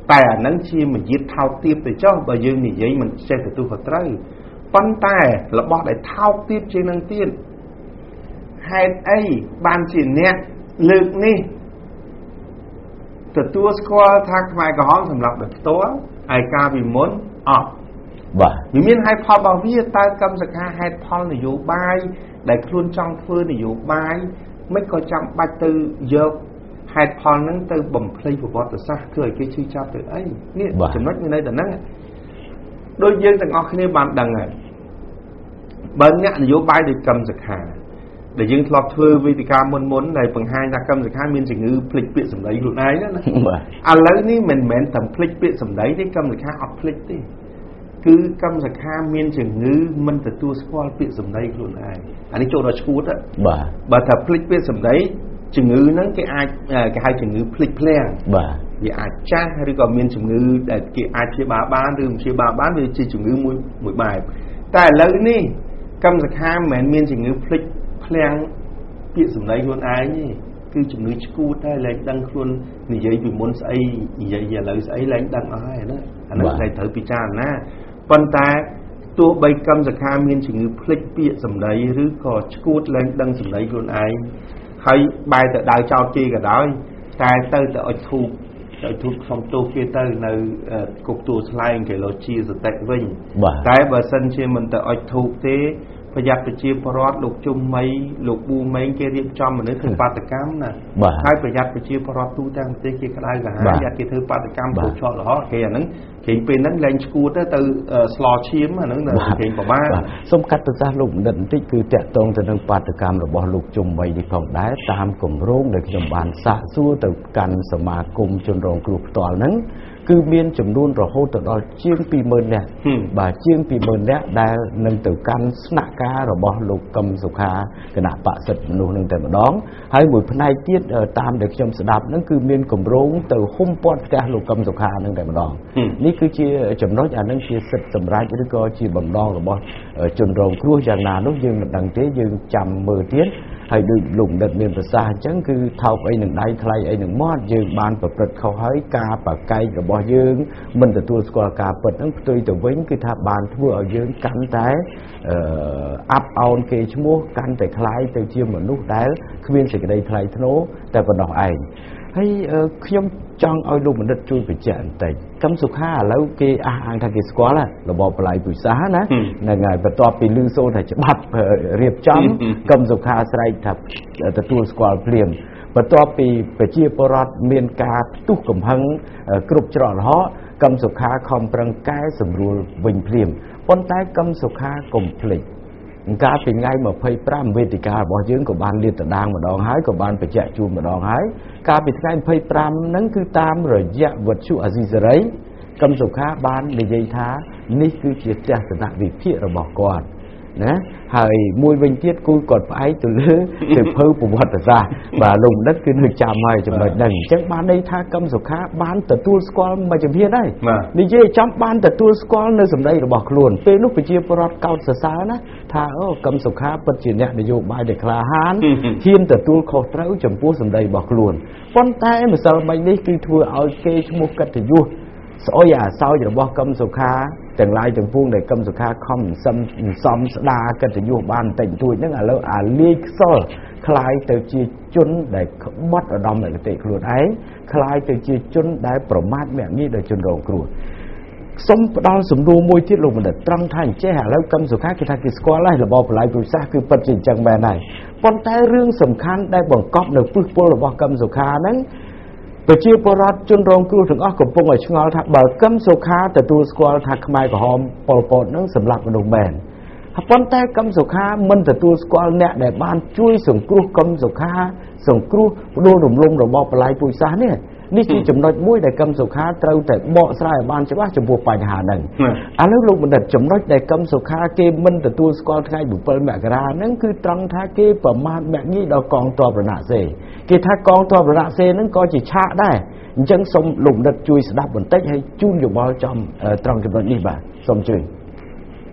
แต่นั้นชีมันยึดเท้าเตียบแต่เจ้าบ่ยืนนี่ยัยมันเช่นตัวเขาไตรปั้นแต่เราบอกได้เท้าเตียบเช่นนั้นเตียนให้ไอ้บานจีนเนี่ยลึกนี่แต่ตัวสกอร์ทางไม่ก็ห้องสำหรับแบบตัวไอ้กาบิมนอ๋อบ่มีมีให้พอบางวิตากรรมสักหาให้พอในอยู่บายได้คลุนจังฟื้นในอยู่บายไม่ก็จำบัตรตือเยอะให้พอนั้นตือบ่มเพลย์บอตซะเคยคิดชื่อจับตือไอ้นี่จำนัดอยู่ในแต่นั้นโดยยังแต่งออกในบานดังไงบางอย่างในอยู่บายได้กรรมสักหาđể dân lọt thưa vì thì ca muốn muốn này phần hai là cầm được hai miền chỉ ngư phịch biệt sầm đấy luôn này đó nè à lấy ní mình mến tầm phịch biệt sầm đấy cái cầm được hai học phịch đi cứ cầm được hai miền chỉ ngư mình từ tua squall biệt sầm đấy luôn này anh ấy chỗ đó chút á bà bà thật phịch biệt sầm đấy chỉ ngư nó cái ai cái hai chỉ ngư phịch plan bà vì ai cha hay đi còn miền chỉ ngư để cái ai chia ba bán đường chia ba bán vì chỉ chỉ ngư mũi mũi bài tại lấy ní cầm được hai miền miền chỉ ngư phịchแรงเปียสำนักคนไอ้นี่คือจุดนี้ชูได้แรงดังคนนี่ยัยอยู่บนไอ้ยัยอย่าเลยไอ้แรงดังอะไรนะอันนั้นในเถอพิจารณาปัญตาตัวใบกำสักขามีนจึงพลิกเปียสำนักหรือก็ชูแรงดังสำนักคนไอ้ใครใบแต่ดาวเจ้าจีก็ได้แต่เตอแต่อดถูกแต่ถูกของตัวเกเตอร์ในกุกตัวสไลด์เกลจีสเต็กวิ่งแต่เบอร์เซนเชื่อมันแต่อดถูกเต้ประหยัดไปเชียร์พรอดลูกจุ่มไม้ลูกบูไม้เกลียบจอมเหมือนถึงปาตกรรมน่ะให้ประหยัดไปเชียร์พรอดตู้ตั้งเตะเกี่ยก็ได้กับหาอยากเกี่ยถือปาตกรรมถูกชอบหรอเกี่ยนั้นเกี่ยเป็นนั้นแรงสกูตได้từสลอชิมอ่ะนั่นน่ะเกี่ยประมาณสมกัดตัวซาลูกนั่นที่คือแตะตรงถึงปาตกรรมหรือบอลลูกจุ่มไม้ที่ของได้ตามกลุ่มโรคในขนมบานสะสู้ต่อกันสมาคมจนรองกลุ่มต่อนั้นคือเมียนจำนวนเราโหดต่อเชียงปีเมินเนี่ยบ่าเชียงปีเมินเนี่ยได้หนึ่งตัวกันสนักการเราบอกลูกกำสุขาขณะปะสัตว์นูหนึ่งแต่มาน้องให้บุญพนัยเตี้ยตามเด็กชมสดับนั่นคือเมียนกลุ่มโรงตัวหุ้มปอดแต่ลูกกำสุขาหนึ่งแต่มาน้องนี่คือเชียจำน้อยอันนั้นเชียสัตว์สำราญที่ก็เชียบังน้องเราบอกจนเราครัวอย่างนานุยืนดังเตี้ยยืนจำมือเตี้ยให้ดูหลุมเดินเมียนภาษาจังคือเท่าไอ้หนึ่งได้ใครไอ้หนึ่งมอดยืนบานประพฤติเขาให้กาปากไก่กับบ่อยืนมันแต่ตัวสกอร์กาเปิดนั่งตัวตัวเว้นคือถ้าบานทั่วเอายืนกันแต่อัพเอาเกจมัวกันแต่คล้ายแต่เชี่ยวเหมือนลูกได้คือเวียนสิ่งใดใครทโนแต่ปนดอกไอ้ให้ขยมจังเอาลูกมันดัดช่วยไปเจนแต่กำสุขาแล้วเกอาหารทางเกสกอล่ะเราบอกปลายปุยสานะในไงประตอปีลือโซ่แต่จะบัดเรียบจ้ำกำสุขาใส่ทับแต่ตัวสกอลเปลี่ยนประตอปีไปเชี่ยวปรอดเมียนกาตุกกำพังกรุบจรอดเหาะกำสุขาคอมปรังกายสำรวจวิ่งเปลี่ยนปนใต้กำสุขากลมผลิตการเป็นไงมาเพย์ปรามเวติกาบ่ยืนกับบ้านเลียตดางมาดองหายกับบ้านไปแจกจูมาดองหายการเป็นไงเพย์ปรามนั้นคือตามระยะวัตถุอาศิสไรกำสุขาบ้านในใจท้านี่คือเจตสนาวิพิระบอกก่อนนะหายมวยวิ่งเทียดกูกดไปตัวเลือตัวเพิ่มปุ่มวัดซาบ่าลงนัดคือหนึ่งจามให้จำเลยหนึ่งจังบ้านในท่ากำสุขาบ้านแต่ตัวสกอลมาจะเพี้ยได้นี่เย่จำบ้านแต่ตัวสกอลในสมัยเราบอกล้วนเป็นลูกไปเชียร์ปรอดเก่าสานะถ้าโอ้กำสุขาปัจจุบันเนี่ยนโยบายเด็กคลาหานเทียนแต่ตัวเขาเท้าจำพวกสมัยบอกล้วนป้อนใต้เมื่อสมัยนี้คือทัวร์เอาเกจมุกกัตยุสอยอย่าเศร้าอย่าบอกกำสุขาแต่ลายจังพวงในกำสุขาคอมซ้ำซ้ำดากันจะอยู่บ้านแต่งตัวนั่นอ่ะแล้วอ่านเลี้ยโซ่คลายเตจีจุนได้บัดอดอมในกติครัวไอ้คลายเตจีจุนได้ประมาทแบบนี้โดยจนโรงครัวสมดอนสมดูมวยที่ลงมันได้ตรังท่านแจ้แล้วกำสุขากิทากิสกอไล่ระบบหลายปุษาคือปัจจิจังแบนไหนปนแต่เรื่องสำคัญได้บ่งก๊อบในฟื้นฟูระบบกำสุขานั้นไปเชี่ยวปรอดจนรองครูถึงออกกับปงไอชงอลทักเบิกกำสุขาแต่ตัวสกอลทักขมายกับหอมปอลปอดนั่งสำหรับกระดูกแบนฮับปนแต่กำสุขามันแต่ตัวสกอลเนี่ยในบ้านช่วยส่งครูกำสุขาส่งครูดูหนุ่มลงระบบปลายปุยซาเนี่ยนี่คือจำนวนมุ้ยในกำสุขาเต้าแต่เบาสายบ้านใช่ป่ะจมูกปลายหาหนึ่งอันแล้วลงมันแต่จำนวนในกำสุขาเกมมันแต่ตัวสกอลไทยบุปผาแมกรานั่นคือตรังท่าเกประมาณแบบนี้ดอกกองตัวประนาเซกีท่ากองตัวประนาเซนั้นก็จะชะได้จังสมหลุมดัดจุยสดับบนเต็กให้จุนอยู่บ่อจอมตรังจำนวนนี้บ่าสมจุย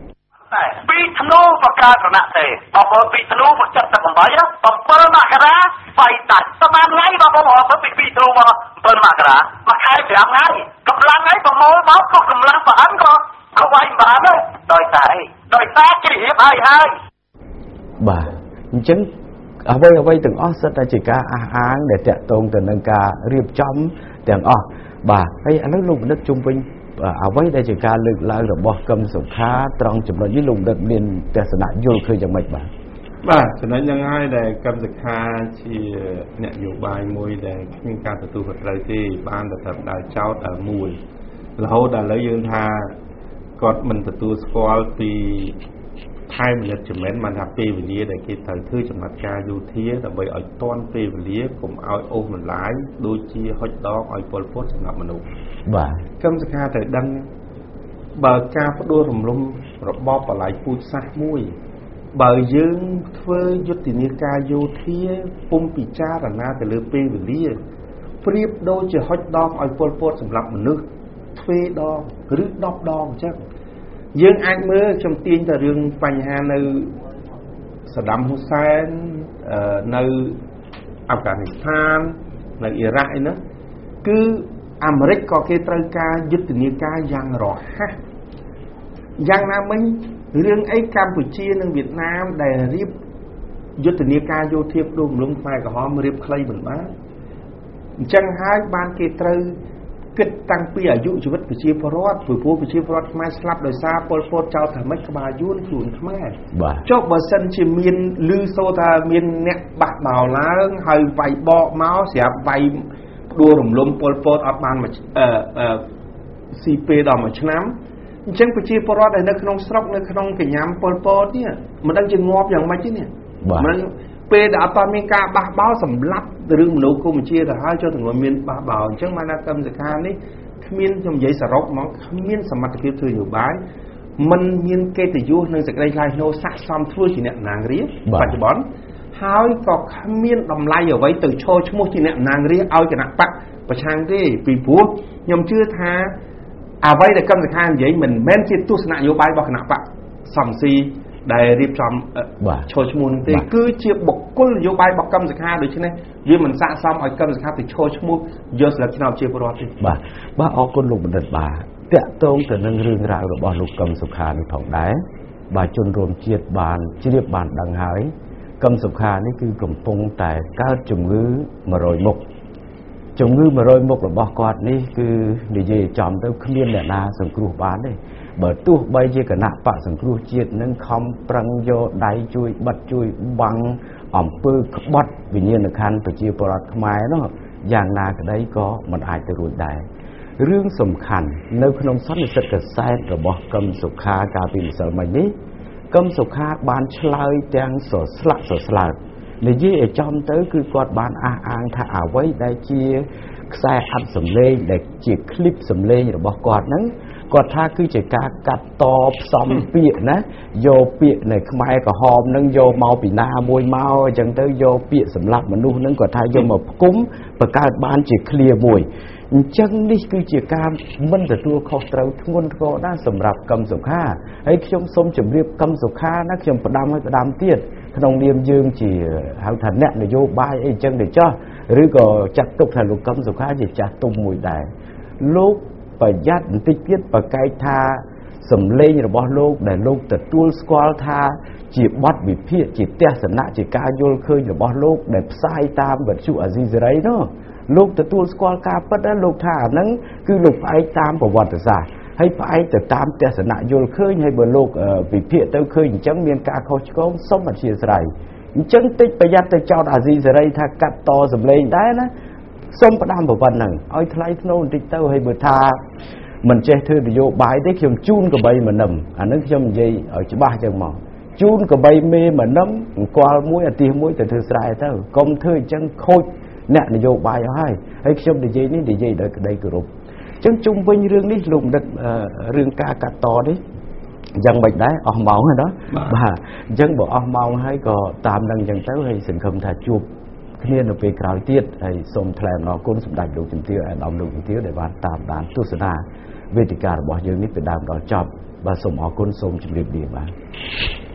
ពីធ្នូបការណៈទេបងប្អូនពីធ្នូមកចិត្តតែ8ណា7មករាវាយដាច់ស្មានថ្ងៃបងប្អូនពីពីធ្នូមក7មករាមួយខែ5ថ្ងៃកម្លាំងឯងប្រមូលមកក៏កម្លាំងប្រអិនក៏ក៏វាយបានដែរដោយតែដោយសារជ្រាបហើយហើយបាទអញ្ចឹងអ្វីអ្វីទាំងអស់សិតតែជាការអះអាងដែលតាក់ទងទៅនឹងការរៀបចំទាំងអស់បាទហើយឥឡូវលោកបណ្ឌិតជុំវិញអ្វីដែលជាការលើកឡើងរបស់កឹមសុខាត្រង់ចំណុចនេះលោកបណ្ឌិតមានទស្សនៈយល់ឃើញយ៉ាងម៉េចបាទបាទចំណុចហ្នឹងហើយដែលកឹមសុខាជាអ្នកនយោបាយមួយដែលគ្មានការទទួលខុសត្រូវទេបានតែថាដើរចោតដល់មួយរហូតដល់ឥឡូវយើងថាគាត់មិនទទួលស្គាល់ពីថែមលិតចំណេញបានថាពេលវេលាដែលគេត្រូវធ្វើចំណាត់ការយោធាដើម្បីឲ្យទាន់ពេលវេលាកុំឲ្យអូសបន្លាយដូចជាហុចដងឲ្យពលពតសម្រាប់មនុស្សបាទកឹមសុខាត្រូវដឹងបើការផ្ដួលរំលំរបបបលាយពូជសាសន៍មួយបើយើងធ្វើយុទ្ធនាការយោធាពុំពិចារណាទៅលើពេលវេលាប្រៀបដូចជាហុចដងឲ្យពលពតសម្រាប់មនុស្សទ្វេដងឬដប់ដងអញ្ចឹងយើងអាចមើលខ្ញុំទាញតែរឿងបញ្ហានៅសាដាមហ៊ូសែននៅអាហ្វហ្គានីស្ថាននៅអ៊ីរ៉ាក់អីហ្នឹងគឺអាមេរិកក៏គេត្រូវការយុទ្ធនាការយ៉ាងរហ័សយ៉ាងណាមិញរឿងអីកម្ពុជានិងវៀតណាមដែលរៀបយុទ្ធនាការយោធាផ្ដួលរំលំខ្មែរក្រហមរៀបខ្លីមិនបានអញ្ចឹងហើយបានគេត្រូវគិតតាំងពីអាយុជីវិតប្រជាពលរដ្ឋព្រោះប្រជាពលរដ្ឋខ្មែរស្លាប់ដោយសារពលពតចោលថាម៉េចក្បាលយួនខ្លួនខ្មែរចុះបើសិនជាមានឮសូរថាមានអ្នកបះបោឡើងហើយវាយបកមកស្រាប់វាយផ្ដួលរំលំពលពតអត់បានមួយអឺស៊ីពេលដល់មួយឆ្នាំអញ្ចឹងប្រជាពលរដ្ឋដែលនៅក្នុងស្រុកនៅក្នុងកញ្ញាំពលពតនេះមិនដឹងជាងាប់យ៉ាងម៉េចទេនេះមិនពេលដែលអត់មានការបះបោសម្លាប់រឿងមនុស្សគុំជាទៅហើយចុះទាំងមានបះបោអញ្ចឹងបានថាកឹមសុខានេះគ្មានខ្ញុំនិយាយសរុបមកគ្មានសមត្ថភាពធ្វើនយោបាយមិនមានកិត្តិយសនិងសេចក្តីថ្លៃថ្នូរស័ក្តិសមធ្វើជាអ្នកតំណាងរាស្ត្របច្ចុប្បន្នហើយក៏គ្មានតម្លៃអ្វីទៅឈរឈ្មោះជាអ្នកតំណាងរាស្ត្រឲ្យគណៈបកប្រឆាំងទេពីព្រោះខ្ញុំជឿថាអ្វីដែលកឹមសុខានិយាយមិនមែនជាទស្សនៈនយោបាយរបស់គណៈបកសំស៊ីដែលរៀបចំឈរឈ្មោះនឹងទេគឺជាបុគ្គលនយោបាយរបស់កឹមសុខាដូច្នេះវាមិនស័ក្តិសមឲ្យកឹមសុខាទៅឈរឈ្មោះយកស្លឹកឆ្នោតជាពលរដ្ឋទេបាទបាទអរគុណលោកបណ្ឌិតបាទតាក់ទងទៅនឹងរឿងរ៉ាវរបស់លោកកឹមសុខានេះផងដែរបាទជនរួមជាតិបានជ្រាបបានដឹងហើយកឹមសុខានេះគឺកំពុងតែកើតជំងឺមួយរយមុខជំងឺមួយរយមុខរបស់គាត់នេះគឺនិយាយចំទៅគ្មានអ្នកណាសង្គ្រោះបានទេបើទោះបីជាគណៈបកសង្គ្រោះជាតិនឹងខំប្រឹងយកដៃជួយបិទជួយបាំងអំពើក្បត់វិញ្ញាណក្ខន្ធប្រជាពលរដ្ឋខ្មែរនោះយ៉ាងណាក្តីក៏មិនអាចទៅរួចដែររឿងសំខាន់នៅក្នុងសន្និសីទកសែតរបស់កឹមសុខាកាលពីម្សិលមិញនេះកឹមសុខាបានឆ្លើយទាំងសស្លាក់សស្លើតនិយាយឲ្យចំទៅគឺគាត់បានអះអាងថាអ្វីដែលជាខ្សែអត្ថសម្លេងដែលជាคลิปសម្លេងរបស់គាត់ហ្នឹងគាត់ថាគឺជាការកាត់តផ្សំពាក្យណាយកពាក្យនៅខ្មែរក្រហមនឹងយកមកពីណាមួយមកអញ្ចឹងទៅយកពាក្យសម្រាប់មនុស្សនឹងគាត់ថាយកមកផ្គុំបង្កើតបានជាឃ្លាមួយអញ្ចឹងនេះគឺជាការមិនទទួលខុសត្រូវធ្ងន់ធ្ងរណាស់សម្រាប់កឹមសុខាហើយខ្ញុំសូមជម្រាបកឹមសុខាណាខ្ញុំផ្ដាំឲ្យផ្ដាំទៀតក្នុងនាមយើងជាហៅថាអ្នកនយោបាយអីអញ្ចឹងទៅចោះឬក៏ចាត់ទុកថាលោកកឹមសុខាជាចាស់ទុំមួយដែរលោកប្រយ័ត្នបន្តិចទៀតប្រកែកថាសម្លេងរបស់លោកដែលលោកទទួលស្គាល់ថាជាបទវិភាគជាទស្សនៈជាការយល់ឃើញរបស់លោកដែលផ្សាយតាមវិទ្យុអាស៊ីសេរីនោះលោកទទួលស្គាល់ការពិតណាលោកថាអាហ្នឹងគឺលោកផ្អែកតាមប្រវត្តិសាស្ត្រហើយផ្អែកទៅតាមទស្សនៈយល់ឃើញហើយបើលោកវិភាគទៅឃើញអញ្ចឹងមានការខុសឆ្គងសូមអធិស្ឋានអញ្ចឹងតិចប្រយ័ត្នទៅចោទអាស៊ីសេរីថាកាត់តសម្លេងដែរណាសូមផ្ដាំប្រវត្តិហ្នឹងឲ្យថ្លៃធ្នូបន្តិចទៅហើយបើថាមិនចេះធ្វើនយោបាយទេខ្ញុំជូនកបីម្នឹមអានឹងខ្ញុំនិយាយឲ្យច្បាស់ចឹងមកជូនកបីមេម្នឹមអង្គលមួយអាទិសមួយទៅធ្វើស្រែទៅកុំធ្វើអញ្ចឹងខូចអ្នកនយោបាយអស់ហើយហើយខ្ញុំនិយាយនេះនិយាយដោយក្តីគោរពអញ្ចឹងជុំវិញរឿងនេះលោកបណ្ឌិតរឿងការកាត់តនេះយ៉ាងមិនដែរអស់ម៉ោងហើយណាបាទអញ្ចឹងបើអស់ម៉ោងហើយក៏តាមនឹងអញ្ចឹងទៅហើយសង្ឃឹមថាជួបគ្នានៅពេលក្រោយទៀតហើយសូមថ្លែងអំណរគុណសម្ដេចលោកជំទាវអាដាមលោកជំទាវដែលបានតាមដានទស្សនាវេទិការបស់យើងនេះពីដើមដល់ចប់បាទសូមអរគុណសូមជម្រាបលាបាទ